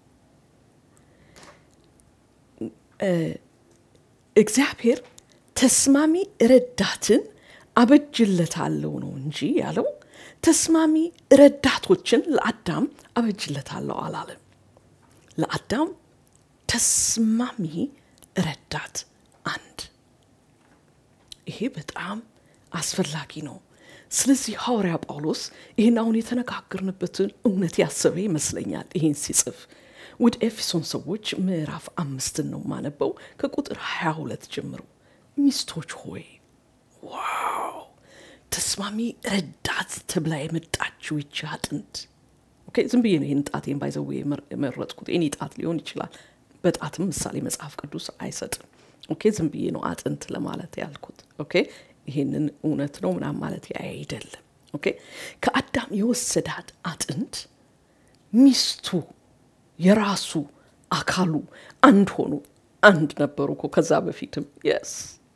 እግዚአብሔር ተስማሚ ረዳትን አበጅለታለሁ ነው እንጂ ያለው ተስማሚ ረዳቶችን ለአዳም አበጅለታለሁ አላለም ለአዳም ተስማሚ ረዳት አንድ ይሄ በጣም አስፈላጊ ነው ስለዚህ ሐዋርያ ጳውሎስ ይሄን አሁን የተነጋገርንበትን እውነት ያሰበ ይመስለኛል ይሄን ሲጽፍ ወደ ኤፌሶን ሰዎች ምዕራፍ አምስት ነው ማነበው ከቁጥር ሃያ ሁለት ጀምሮ ሚስቶች ሆይ ዋው ተስማሚ ረዳት ተብላ የመጣችው ይህች አጥንት ኦኬ ዝም ብዬ ነው ይሄን ጣቴን ባይዘው የመረጥኩት እኔ ጣት ሊሆን ይችላል በጣትም ምሳሌ መጽሐፍ ቅዱስ አይሰጥም ኦኬ ዝም ብዬ ነው አጥንት ለማለት ያልኩት ኦኬ ይሄንን እውነት ነው ምናም ማለት አይደለም ኦኬ ከአዳም የወሰዳት አጥንት ሚስቱ የራሱ አካሉ አንድ ሆኖ አንድ ነበሩኮ ከዛ በፊትም yes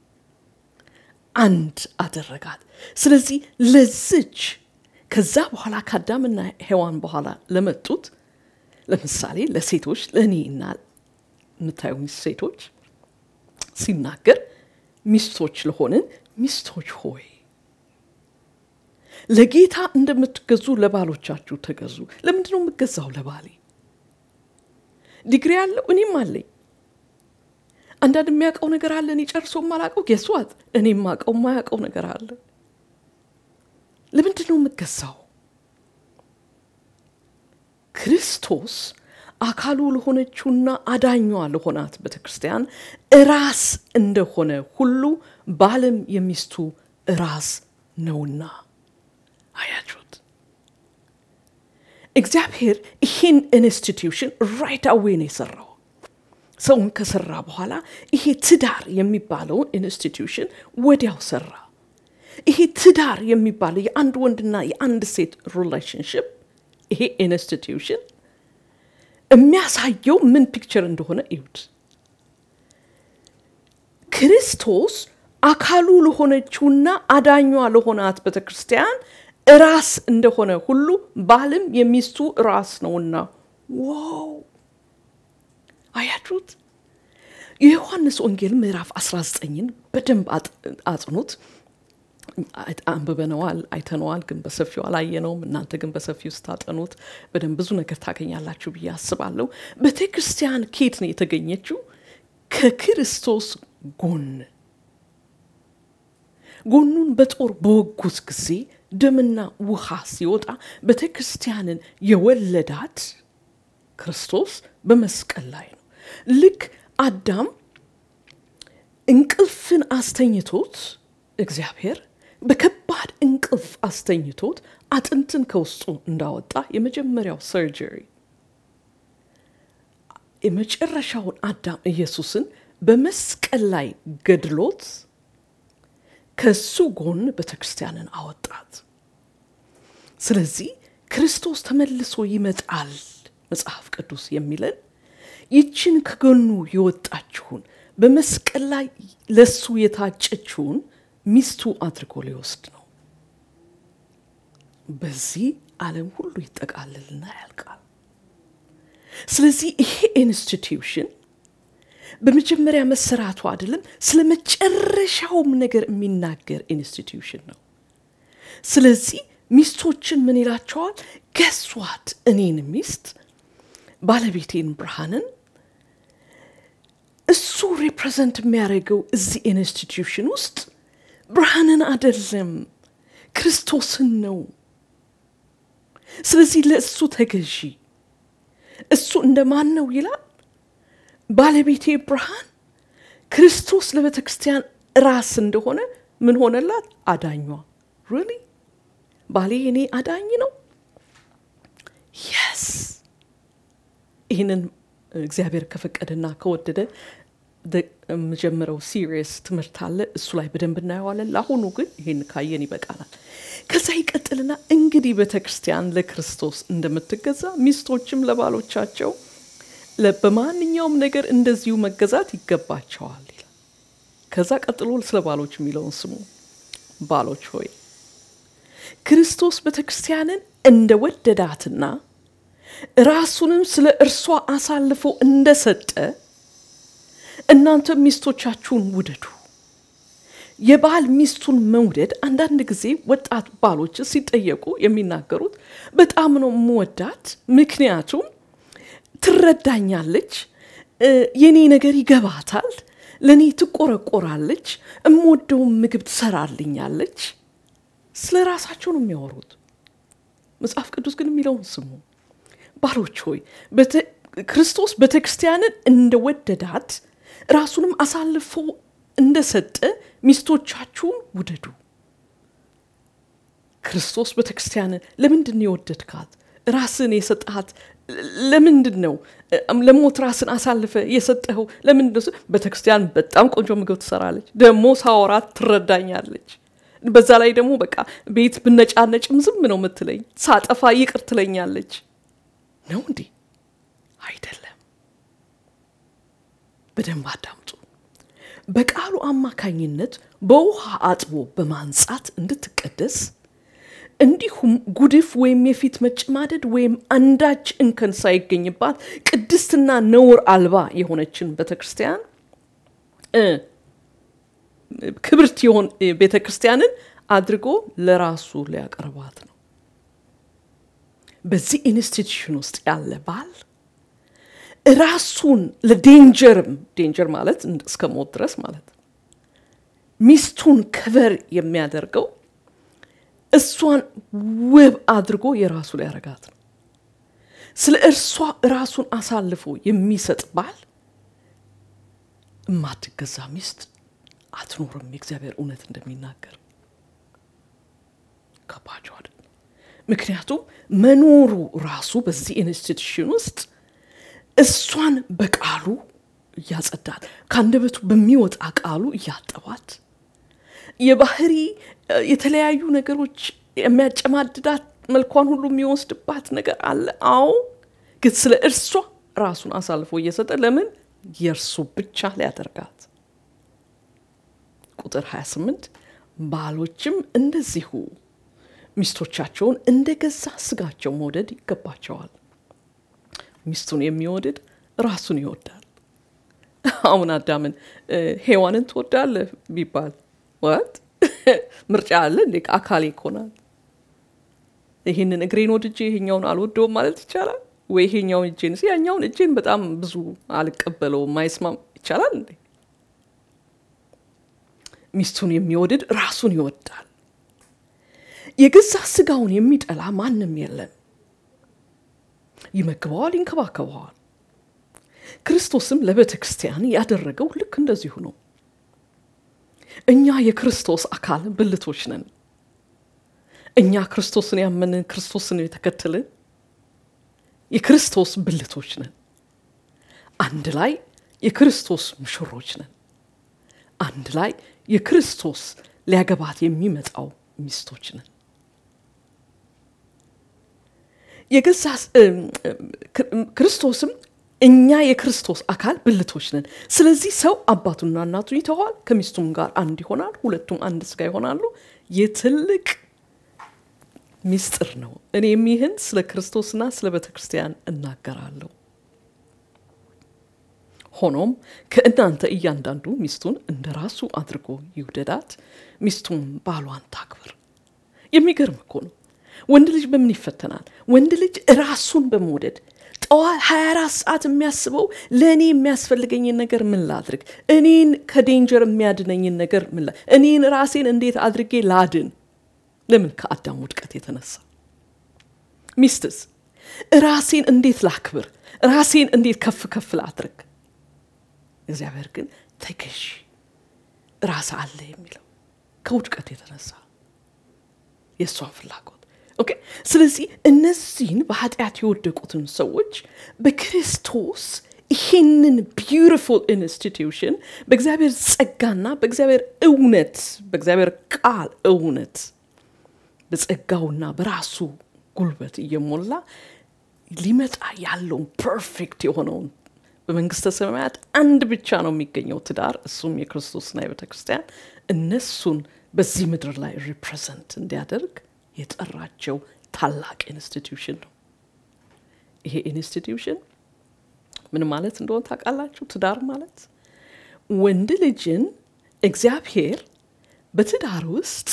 አንድ አደረጋት ስለዚህ ለዚች ከዛ በኋላ ከአዳምና ሔዋን በኋላ ለመጡት ለምሳሌ ለሴቶች ለኔና ምታዩኝ ሴቶች ሲናገር ሚስቶች ለሆነን ሚስቶች ሆይ ለጌታ እንደምትገዙ ለባሎቻችሁ ተገዙ ለምንድነው የምትገዛው ለባሌ ዲግሪ ያለው እኔም አለኝ አንዳንድ የሚያውቀው ነገር አለ እኔ ጨርሶ ማላውቀው ገስዋት እኔም ማውቀው ማያውቀው ነገር አለ ለምንድነው የምትገዛው ክርስቶስ አካሉ ለሆነችውና አዳኛዋ ለሆናት ቤተክርስቲያን ራስ እንደሆነ ሁሉ ባለም የሚስቱ ራስ ነውና አያችሁት እግዚአብሔር ይህን ኢንስቲትዩሽን ራይት አዌይ ነው የሰራው ሰውን ከሰራ በኋላ ይሄ ትዳር የሚባለው ኢንስቲትዩሽን ወዲያው ሰራ ይሄ ትዳር የሚባለው የአንድ ወንድና የአንድ ሴት ሪሌሽንሺፕ ይሄ ኢንስቲትዩሽን የሚያሳየው ምን ፒክቸር እንደሆነ እዩት ክርስቶስ አካሉ ለሆነችውና አዳኛዋ ለሆናት ቤተክርስቲያን ራስ እንደሆነ ሁሉ ባልም የሚስቱ ራስ ነውና ዋው አያችሁት የዮሐንስ ወንጌል ምዕራፍ አስራ ዘጠኝን በደንብ አጥኑት አንበበነዋል አይተነዋል ግን በሰፊው አላየነውም እናንተ ግን በሰፊው ስታጠኑት በደንብ ብዙ ነገር ታገኛላችሁ ብዬ አስባለሁ ቤተክርስቲያን ኬት ነው የተገኘችው ከክርስቶስ ጎን ጎኑን በጦር በወጉት ጊዜ ደምና ውሃ ሲወጣ ቤተክርስቲያንን የወለዳት ክርስቶስ በመስቀል ላይ ነው ልክ አዳም እንቅልፍን አስተኝቶት እግዚአብሔር በከባድ እንቅልፍ አስተኝቶት አጥንትን ከውስጡ እንዳወጣ የመጀመሪያው ሰርጀሪ የመጨረሻውን አዳም ኢየሱስን በመስቀል ላይ ገድሎት ከሱ ጎን ቤተክርስቲያንን አወጣት ስለዚህ ክርስቶስ ተመልሶ ይመጣል መጽሐፍ ቅዱስ የሚለን ይችን ከጎኑ የወጣችሁን በመስቀል ላይ ለሱ የታጨችውን ሚስቱ አድርጎ ሊወስድ ነው በዚህ ዓለም ሁሉ ይጠቃልልና ያልቃል ስለዚህ ይሄ ኢንስቲትዩሽን በመጀመሪያ መሰራቱ አይደለም ስለመጨረሻውም ነገር የሚናገር ኢንስቲትዩሽን ነው ስለዚህ ሚስቶችን ምን ይላቸዋል guess what እኔን ሚስት ባለቤቴን ብርሃንን እሱ ሪፕሬዘንት የሚያደርገው እዚህ ኢንስቲትዩሽን ውስጥ ብርሃንን አይደለም ክርስቶስን ነው ስለዚህ ለእሱ ተገዢ እሱ እንደማን ነው ይላል ባለቤቴ ብርሃን ክርስቶስ ለቤተክርስቲያን ራስ እንደሆነ ምን ሆነላት አዳኟ really ባሌ እኔ አዳኝ ነው yes ይሄንን እግዚአብሔር ከፈቀደና ከወደደ መጀመሪያው ሲሪየስ ትምህርት አለ እሱ ላይ በደንብ እናየዋለን ለአሁኑ ግን ይሄን ካየን ይበቃናል ከዛ ይቀጥልና እንግዲህ ቤተክርስቲያን ለክርስቶስ እንደምትገዛ ሚስቶችም ለባሎቻቸው ለበማንኛውም ነገር እንደዚሁ መገዛት ይገባቸዋል ይላል ከዛ ቀጥሎ ስለ ባሎች የሚለውን ስሙ ባሎች ሆይ ክርስቶስ ቤተክርስቲያንን እንደወደዳትና ራሱንም ስለ እርሷ አሳልፎ እንደሰጠ እናንተ ሚስቶቻችሁን ውደዱ የባል ሚስቱን መውደድ አንዳንድ ጊዜ ወጣት ባሎች ሲጠየቁ የሚናገሩት በጣም ነው የምወዳት ምክንያቱም ትረዳኛለች የኔ ነገር ይገባታል ለኔ ትቆረቆራለች እምወደው ምግብ ትሰራልኛለች ስለራሳቸው ነው የሚያወሩት መጽሐፍ ቅዱስ ግን የሚለው ስሙ ባሎች ሆይ ክርስቶስ ቤተክርስቲያንን እንደወደዳት ራሱንም አሳልፎ እንደሰጠ ሚስቶቻችሁን ውደዱ ክርስቶስ ቤተክርስቲያንን ለምንድን ነው የወደድካት ራስን የሰጣት ለምንድን ነው ለሞት ራስን አሳልፈ የሰጠው ለምንድን ነው ቤተክርስቲያን በጣም ቆንጆ ምግብ ትሰራለች ደሞ ሳወራት ትረዳኛለች በዛ ላይ ደግሞ በቃ ቤት ብነጫነጭም ዝም ነው የምትለኝ ሳጠፋ ይቅር ትለኛለች ነው እንዴ አይደለም በደንብ አዳምጡ በቃሉ አማካኝነት በውሃ አጥቦ በማንጻት እንድትቀደስ እንዲሁም ጉድፍ ወይም የፊት መጨማደድ ወይም አንዳች እንከን ሳይገኝባት ቅድስትና ነውር አልባ የሆነችን ቤተክርስቲያን እ ክብርት ይሆን ቤተክርስቲያንን አድርጎ ለራሱ ሊያቀርባት ነው በዚህ ኢንስቲትዩሽን ውስጥ ያለ ባል ራሱን ለዴንጀር ዴንጀር ማለት እስከ ሞት ድረስ ማለት ሚስቱን ከቨር የሚያደርገው እሷን ውብ አድርጎ የራሱ ላይ ያረጋት ነው ስለ እርሷ ራሱን አሳልፎ የሚሰጥ ባል ማትገዛ ሚስት አትኖርም የእግዚአብሔር እውነት እንደሚናገር ከባጆድ ምክንያቱም መኖሩ ራሱ በዚህ ኢንስቲትዩሽን ውስጥ እሷን በቃሉ ያጸዳት ካንደበቱ በሚወጣ ቃሉ ያጠባት የባህሪ የተለያዩ ነገሮች የሚያጨማድዳት መልኳን ሁሉ የሚወስድባት ነገር አለ አው ግን ስለ እርሷ ራሱን አሳልፎ እየሰጠ ለምን የርሱ ብቻ ሊያደርጋት ቁጥር ሃያ ስምንት ባሎችም እንደዚሁ ሚስቶቻቸውን እንደገዛ ስጋቸው መውደድ ይገባቸዋል ሚስቱን የሚወደድ ራሱን ይወዳል አሁን አዳምን ሔዋንን ትወዳለህ ቢባል what ምርጫ አለ እንዴ አካሌ ይኮናል ይሄንን እግሬን ወድጄ ይሄኛውን አልወደውም ማለት ይቻላል ወይ ይሄኛውን እጄን ሲያኛውን እጄን በጣም ብዙ አልቀበለው ማይስማም ይቻላል እንዴ ሚስቱን የሚወደድ ራሱን ይወዳል የገዛ ስጋውን የሚጠላ ማንንም የለም ይመግበዋል ይንከባከበዋል ክርስቶስም ለቤተክርስቲያን ያደረገው ልክ እንደዚሁ ነው እኛ የክርስቶስ አካል ብልቶች ነን እኛ ክርስቶስን ያመንን ክርስቶስን የተከተልን የክርስቶስ ብልቶች ነን አንድ ላይ የክርስቶስ ሙሽሮች ነን አንድ ላይ የክርስቶስ ሊያገባት የሚመጣው ሚስቶች ነን የገዛ ክርስቶስም እኛ የክርስቶስ አካል ብልቶች ነን ስለዚህ ሰው አባቱና እናቱን ይተዋል ከሚስቱም ጋር አንድ ይሆናል ሁለቱም አንድ ስጋ ይሆናሉ የትልቅ ሚስጥር ነው እኔም ይህን ስለ ክርስቶስና ስለ ቤተክርስቲያን እናገራለሁ ሆኖም ከእናንተ እያንዳንዱ ሚስቱን እንደራሱ አድርጎ ይውደዳት ሚስቱም ባሏን ታክብር የሚገርም እኮ ነው ወንድ ልጅ በምን ይፈተናል ወንድ ልጅ ራሱን በመውደድ ጠዋት ሃያ አራት ሰዓት የሚያስበው ለኔ የሚያስፈልገኝ ነገር ምን ላድርግ እኔን ከዴንጀር የሚያድነኝ ነገር ምን እኔን ራሴን እንዴት አድርጌ ላድን ለምን ከአዳም ውድቀት የተነሳ ሚስትስ ራሴን እንዴት ላክብር ራሴን እንዴት ከፍ ከፍ ላድርግ እግዚአብሔር ግን ተከሽ ራስ አለ የሚለው ከውድቀት የተነሳ የሷን ፍላጎት ኦኬ ስለዚህ እነዚህን በኃጢአት የወደቁትን ሰዎች በክርስቶስ ይህንን beautiful institution በእግዚአብሔር ጸጋና በእግዚአብሔር እውነት በእግዚአብሔር ቃል እውነት በጸጋውና በራሱ ጉልበት እየሞላ ሊመጣ ያለው ፐርፌክት የሆነውን በመንግስተ ሰማያት አንድ ብቻ ነው የሚገኘው ትዳር እሱም የክርስቶስና የቤተክርስቲያን እነሱን በዚህ ምድር ላይ ሪፕሬዘንት እንዲያደርግ የጠራቸው ታላቅ ኢንስቲትዩሽን ነው ይሄ ኢንስቲትዩሽን ምን ማለት እንደሆነ ታውቃላችሁ ትዳር ማለት ወንድ ልጅን እግዚአብሔር በትዳር ውስጥ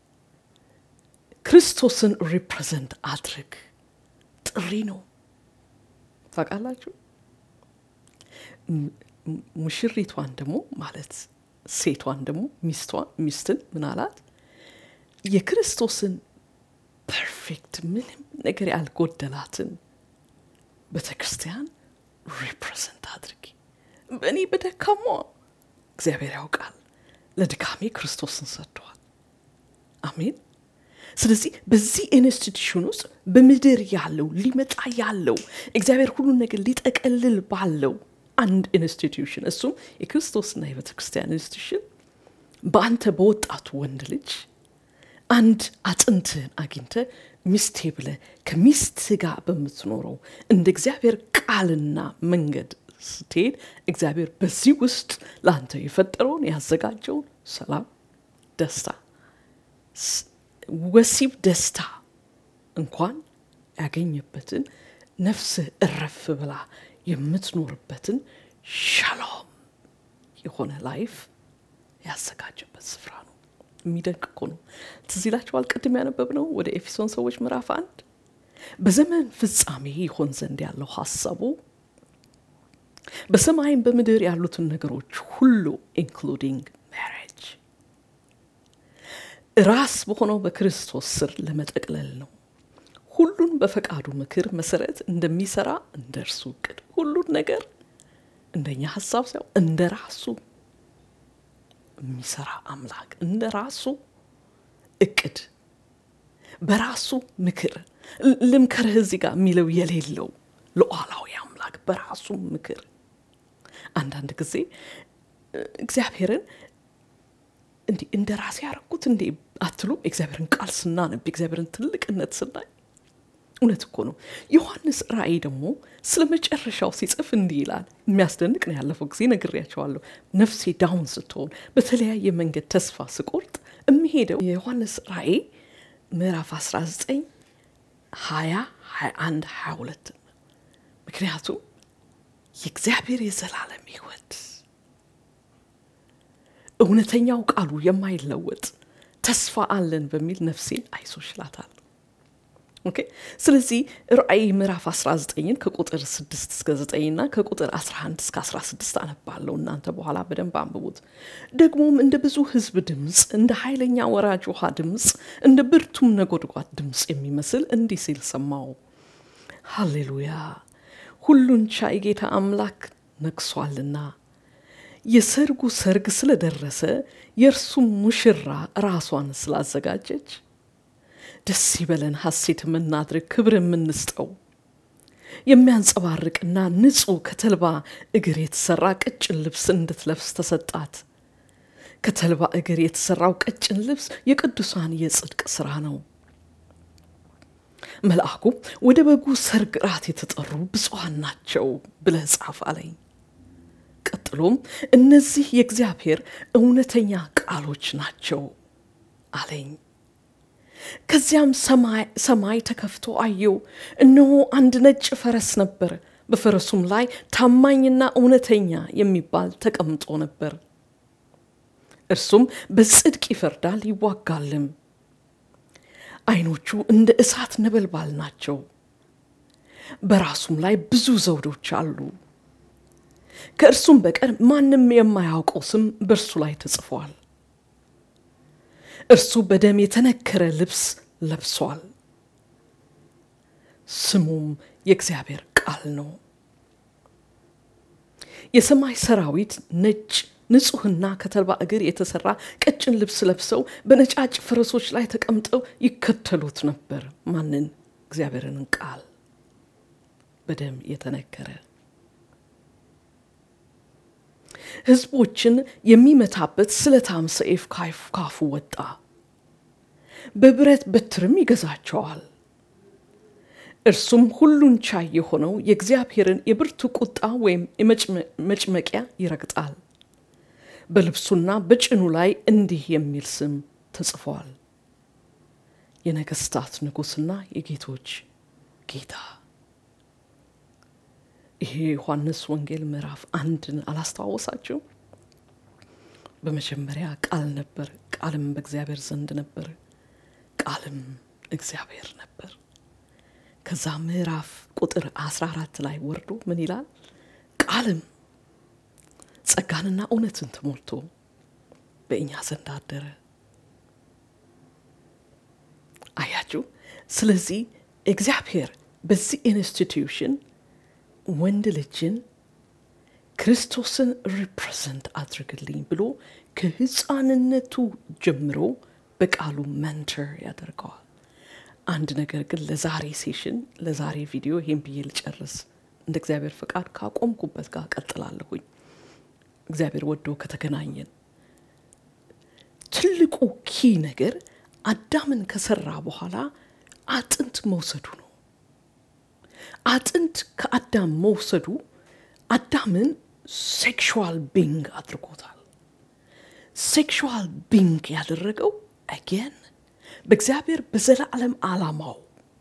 ክርስቶስን ሪፕሬዘንት አድርግ ጥሪ ነው ታውቃላችሁ ሙሽሪቷን ደግሞ ማለት ሴቷን ደግሞ ሚስቷን ሚስትን ምን አላት የክርስቶስን ፐርፌክት ምንም ነገር ያልጎደላትን ቤተክርስቲያን ሪፕሬዘንት አድርጊ በእኔ በደካማ እግዚአብሔር ያውቃል ለድካሜ ክርስቶስን ሰጥቷል አሜን ስለዚህ በዚህ ኢንስቲትዩሽን ውስጥ በምድር ያለው ሊመጣ ያለው እግዚአብሔር ሁሉ ነገር ሊጠቀልል ባለው አንድ ኢንስቲትዩሽን እሱም የክርስቶስና የቤተክርስቲያን ኢንስቲትዩሽን በአንተ በወጣቱ ወንድ ልጅ አንድ አጥንትን አግኝተ ሚስቴ ብለ ከሚስት ጋር በመትኖረው እንደ እግዚአብሔር ቃልና መንገድ ስትሄድ እግዚአብሔር በዚህ ውስጥ ላንተ የፈጠረውን ያዘጋጀውን ሰላም ደስታ ወሲብ ደስታ እንኳን ያገኘበትን ነፍስ እረፍ ብላ የምትኖርበትን ሻሎም የሆነ ላይፍ ያዘጋጀበት ስፍራ ነው የሚደንቅ እኮ ነው ትዝ ይላችኋል ቅድም ያነበብነው ወደ ኤፌሶን ሰዎች ምዕራፍ አንድ በዘመን ፍጻሜ ይሆን ዘንድ ያለው ሐሳቡ በሰማይም በምድር ያሉትን ነገሮች ሁሉ ኢንክሉዲንግ ማሬጅ ራስ በሆነው በክርስቶስ ስር ለመጠቅለል ነው ሁሉን በፈቃዱ ምክር መሰረት እንደሚሰራ እንደርሱ እቅድ ሁሉን ነገር እንደኛ ሐሳብ ሳይሆን እንደራሱ የሚሰራ አምላክ እንደራሱ እቅድ በራሱ ምክር ልምከርህ እዚህ ጋር የሚለው የሌለው ሉዓላዊ አምላክ በራሱ ምክር አንዳንድ ጊዜ እግዚአብሔርን እንዲ እንደራሴ ያረኩት እንዲ አትሉ እግዚአብሔርን ቃል ስናነብ እግዚአብሔርን ትልቅነት ስናይ እውነት እኮ ነው ዮሐንስ ራእይ ደግሞ ስለመጨረሻው ሲጽፍ እንዲ ይላል የሚያስደንቅ ነው ያለፈው ጊዜ ነግሬያቸዋለሁ ነፍሴ ዳውን ስትሆን በተለያየ መንገድ ተስፋ ስቆርጥ እምሄደው የዮሐንስ ራእይ ምዕራፍ አስራ ዘጠኝ ሃያ ሃያ አንድ ሃያ ሁለት ምክንያቱም የእግዚአብሔር የዘላለም ሕይወት እውነተኛው ቃሉ የማይለወጥ ተስፋ አለን በሚል ነፍሴን አይሶሽላታል ኦኬ ስለዚህ ራእይ ምዕራፍ አስራ ዘጠኝ ከቁጥር ስድስት እስከ ዘጠኝ እና ከቁጥር አስራ አንድ እስከ አስራ ስድስት አነባለሁ እናንተ በኋላ በደንብ አንብቡት ደግሞም እንደ ብዙ ህዝብ ድምጽ እንደ ኃይለኛ ወራጅ ውሃ ድምጽ እንደ ብርቱም ነጎድጓድ ድምጽ የሚመስል እንዲህ ሲል ሰማው ሃሌሉያ ሁሉን ቻይ ጌታ አምላክ ነግሷልና የሰርጉ ሰርግ ስለደረሰ የእርሱ ሙሽራ ራሷን ስላዘጋጀች ደስ ይበለን ሐሴት ምናድርግ ክብር ምንስጠው የሚያንጸባርቅና ንጹህ ከተልባ እግር የተሰራ ቀጭን ልብስ እንድትለብስ ተሰጣት ከተልባ እግር የተሰራው ቀጭን ልብስ የቅዱሳን የጽድቅ ሥራ ነው መልአኩ ወደ በጉ ሰርግ ራት የተጠሩ ብፁዓን ናቸው ብለህ ጻፍ አለኝ ቀጥሎም እነዚህ የእግዚአብሔር እውነተኛ ቃሎች ናቸው አለኝ ከዚያም ሰማይ ሰማይ ተከፍቶ አየው እነሆ አንድ ነጭ ፈረስ ነበር በፈረሱም ላይ ታማኝና እውነተኛ የሚባል ተቀምጦ ነበር እርሱም በጽድቅ ይፈርዳል ይዋጋልም አይኖቹ እንደ እሳት ነበልባል ናቸው በራሱም ላይ ብዙ ዘውዶች አሉ ከእርሱም በቀር ማንም የማያውቀው ስም በእርሱ ላይ ተጽፏል እርሱ በደም የተነከረ ልብስ ለብሷል ስሙም የእግዚአብሔር ቃል ነው የሰማይ ሰራዊት ነጭ ንጹህና ከተልባ እግር የተሰራ ቀጭን ልብስ ለብሰው በነጫጭ ፈረሶች ላይ ተቀምጠው ይከተሉት ነበር ማንን እግዚአብሔርን ቃል በደም የተነከረ ህዝቦችን የሚመታበት ስለታም ሰይፍ ካፉ ወጣ በብረት በትርም ይገዛቸዋል እርሱም ሁሉን ቻይ የሆነው የእግዚአብሔርን የብርቱ ቁጣ ወይም የመጭመቂያ ይረግጣል በልብሱና በጭኑ ላይ እንዲህ የሚል ስም ተጽፏል የነገስታት ንጉስና የጌቶች ጌታ ይሄ ዮሐንስ ወንጌል ምዕራፍ አንድን አላስተዋወሳችሁ በመጀመሪያ ቃል ነበር ቃልም በእግዚአብሔር ዘንድ ነበር ቃልም እግዚአብሔር ነበር ከዛ ምዕራፍ ቁጥር አስራ አራት ላይ ወርዶ ምን ይላል ቃልም ጸጋንና እውነትን ተሞልቶ በእኛ ዘንድ አደረ አያችሁ ስለዚህ እግዚአብሔር በዚህ ኢንስቲትዩሽን ወንድ ልጅን ክርስቶስን ሪፕሬዘንት አድርግልኝ ብሎ ከህፃንነቱ ጀምሮ በቃሉ መንተር ያደርገዋል አንድ ነገር ግን ለዛሬ ሴሽን ለዛሬ ቪዲዮ ይሄን ብዬ ልጨርስ እንደ እግዚአብሔር ፈቃድ ካቆምኩበት ጋር ቀጥላለሁኝ እግዚአብሔር ወዶ ከተገናኘን ትልቁ ኪ ነገር አዳምን ከሰራ በኋላ አጥንት መውሰዱ ነው አጥንት ከአዳም መውሰዱ አዳምን ሴክሹዋል ቢንግ አድርጎታል ሴክሹዋል ቢንግ ያደረገው again በእግዚአብሔር በዘላለም ዓላማው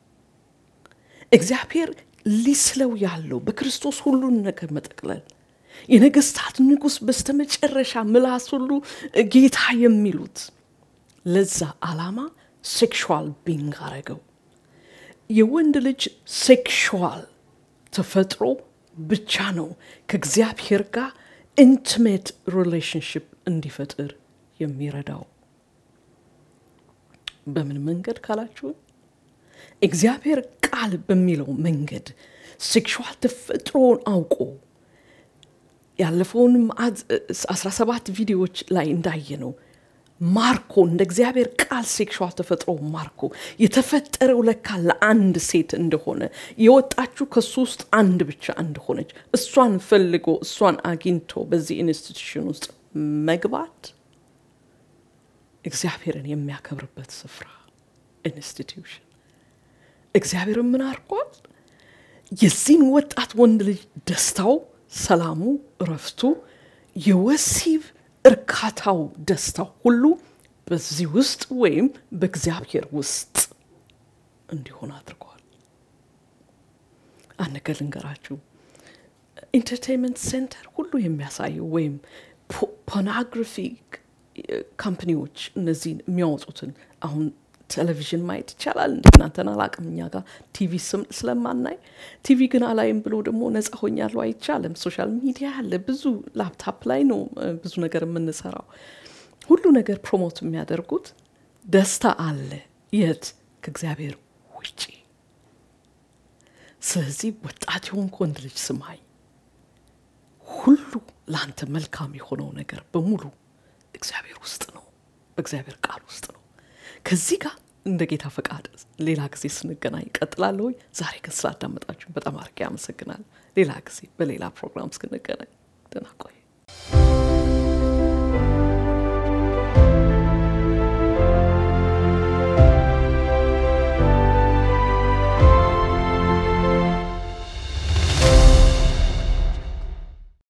እግዚአብሔር ሊስለው ያለው በክርስቶስ ሁሉን ነገር መጠቅለል የነገስታት ንጉስ በስተመጨረሻ ምላስ ሁሉ ጌታ የሚሉት ለዛ ዓላማ ሴክሹዋል ቢንግ አረገው የወንድ ልጅ ሴክሹዋል ተፈጥሮ ብቻ ነው ከእግዚአብሔር ጋር ኢንቲሜት ሪሌሽንሺፕ እንዲፈጥር የሚረዳው በምን መንገድ ካላችሁ እግዚአብሔር ቃል በሚለው መንገድ ሴክሹዋል ተፈጥሮን አውቆ ያለፈውንም አስራ ሰባት ቪዲዮዎች ላይ እንዳየነው ማርኮ እንደ እግዚአብሔር ቃል ሴክሹዋል ተፈጥሮ ማርኮ የተፈጠረው ለካ ለአንድ ሴት እንደሆነ የወጣችሁ ከሱ ውስጥ አንድ ብቻ እንደሆነች እሷን ፈልጎ እሷን አግኝቶ በዚህ ኢንስቲትዩሽን ውስጥ መግባት እግዚአብሔርን የሚያከብርበት ስፍራ ኢንስቲትዩሽን እግዚአብሔር ምን አርቋል የዚህን ወጣት ወንድ ልጅ ደስታው ሰላሙ ረፍቱ የወሲብ እርካታው ደስታው ሁሉ በዚህ ውስጥ ወይም በእግዚአብሔር ውስጥ እንዲሆን አድርጓል አንገለንገራችሁ ኢንተርቴይንመንት ሴንተር ሁሉ የሚያሳየው ወይም ፖርኖግራፊ ካምፓኒዎች እነዚህ የሚያወጡትን አሁን ቴሌቪዥን ማየት ይቻላል እንደናንተና አላቅምኛ ጋር ቲቪ ስም ስለማናይ ቲቪ ግን አላይም ብሎ ደግሞ ነፃ ሆኛለሁ አይቻልም ሶሻል ሚዲያ አለ ብዙ ላፕቶፕ ላይ ነው ብዙ ነገር የምንሰራው ሁሉ ነገር ፕሮሞት የሚያደርጉት ደስታ አለ የት ከእግዚአብሔር ውጪ ስለዚህ ወጣት የሆንኩ ወንድ ልጅ ስማይ ሁሉ ላንተ መልካም የሆነው ነገር በሙሉ እግዚአብሔር ውስጥ ነው በእግዚአብሔር ቃል ውስጥ ነው ከዚህ ጋር እንደ ጌታ ፈቃድ ሌላ ጊዜ ስንገናኝ ቀጥላለሁ ዛሬ ግን ስላዳመጣችሁ በጣም አርቄ አመሰግናለሁ ሌላ ጊዜ በሌላ ፕሮግራም እስክንገናኝ ደህና ቆዩ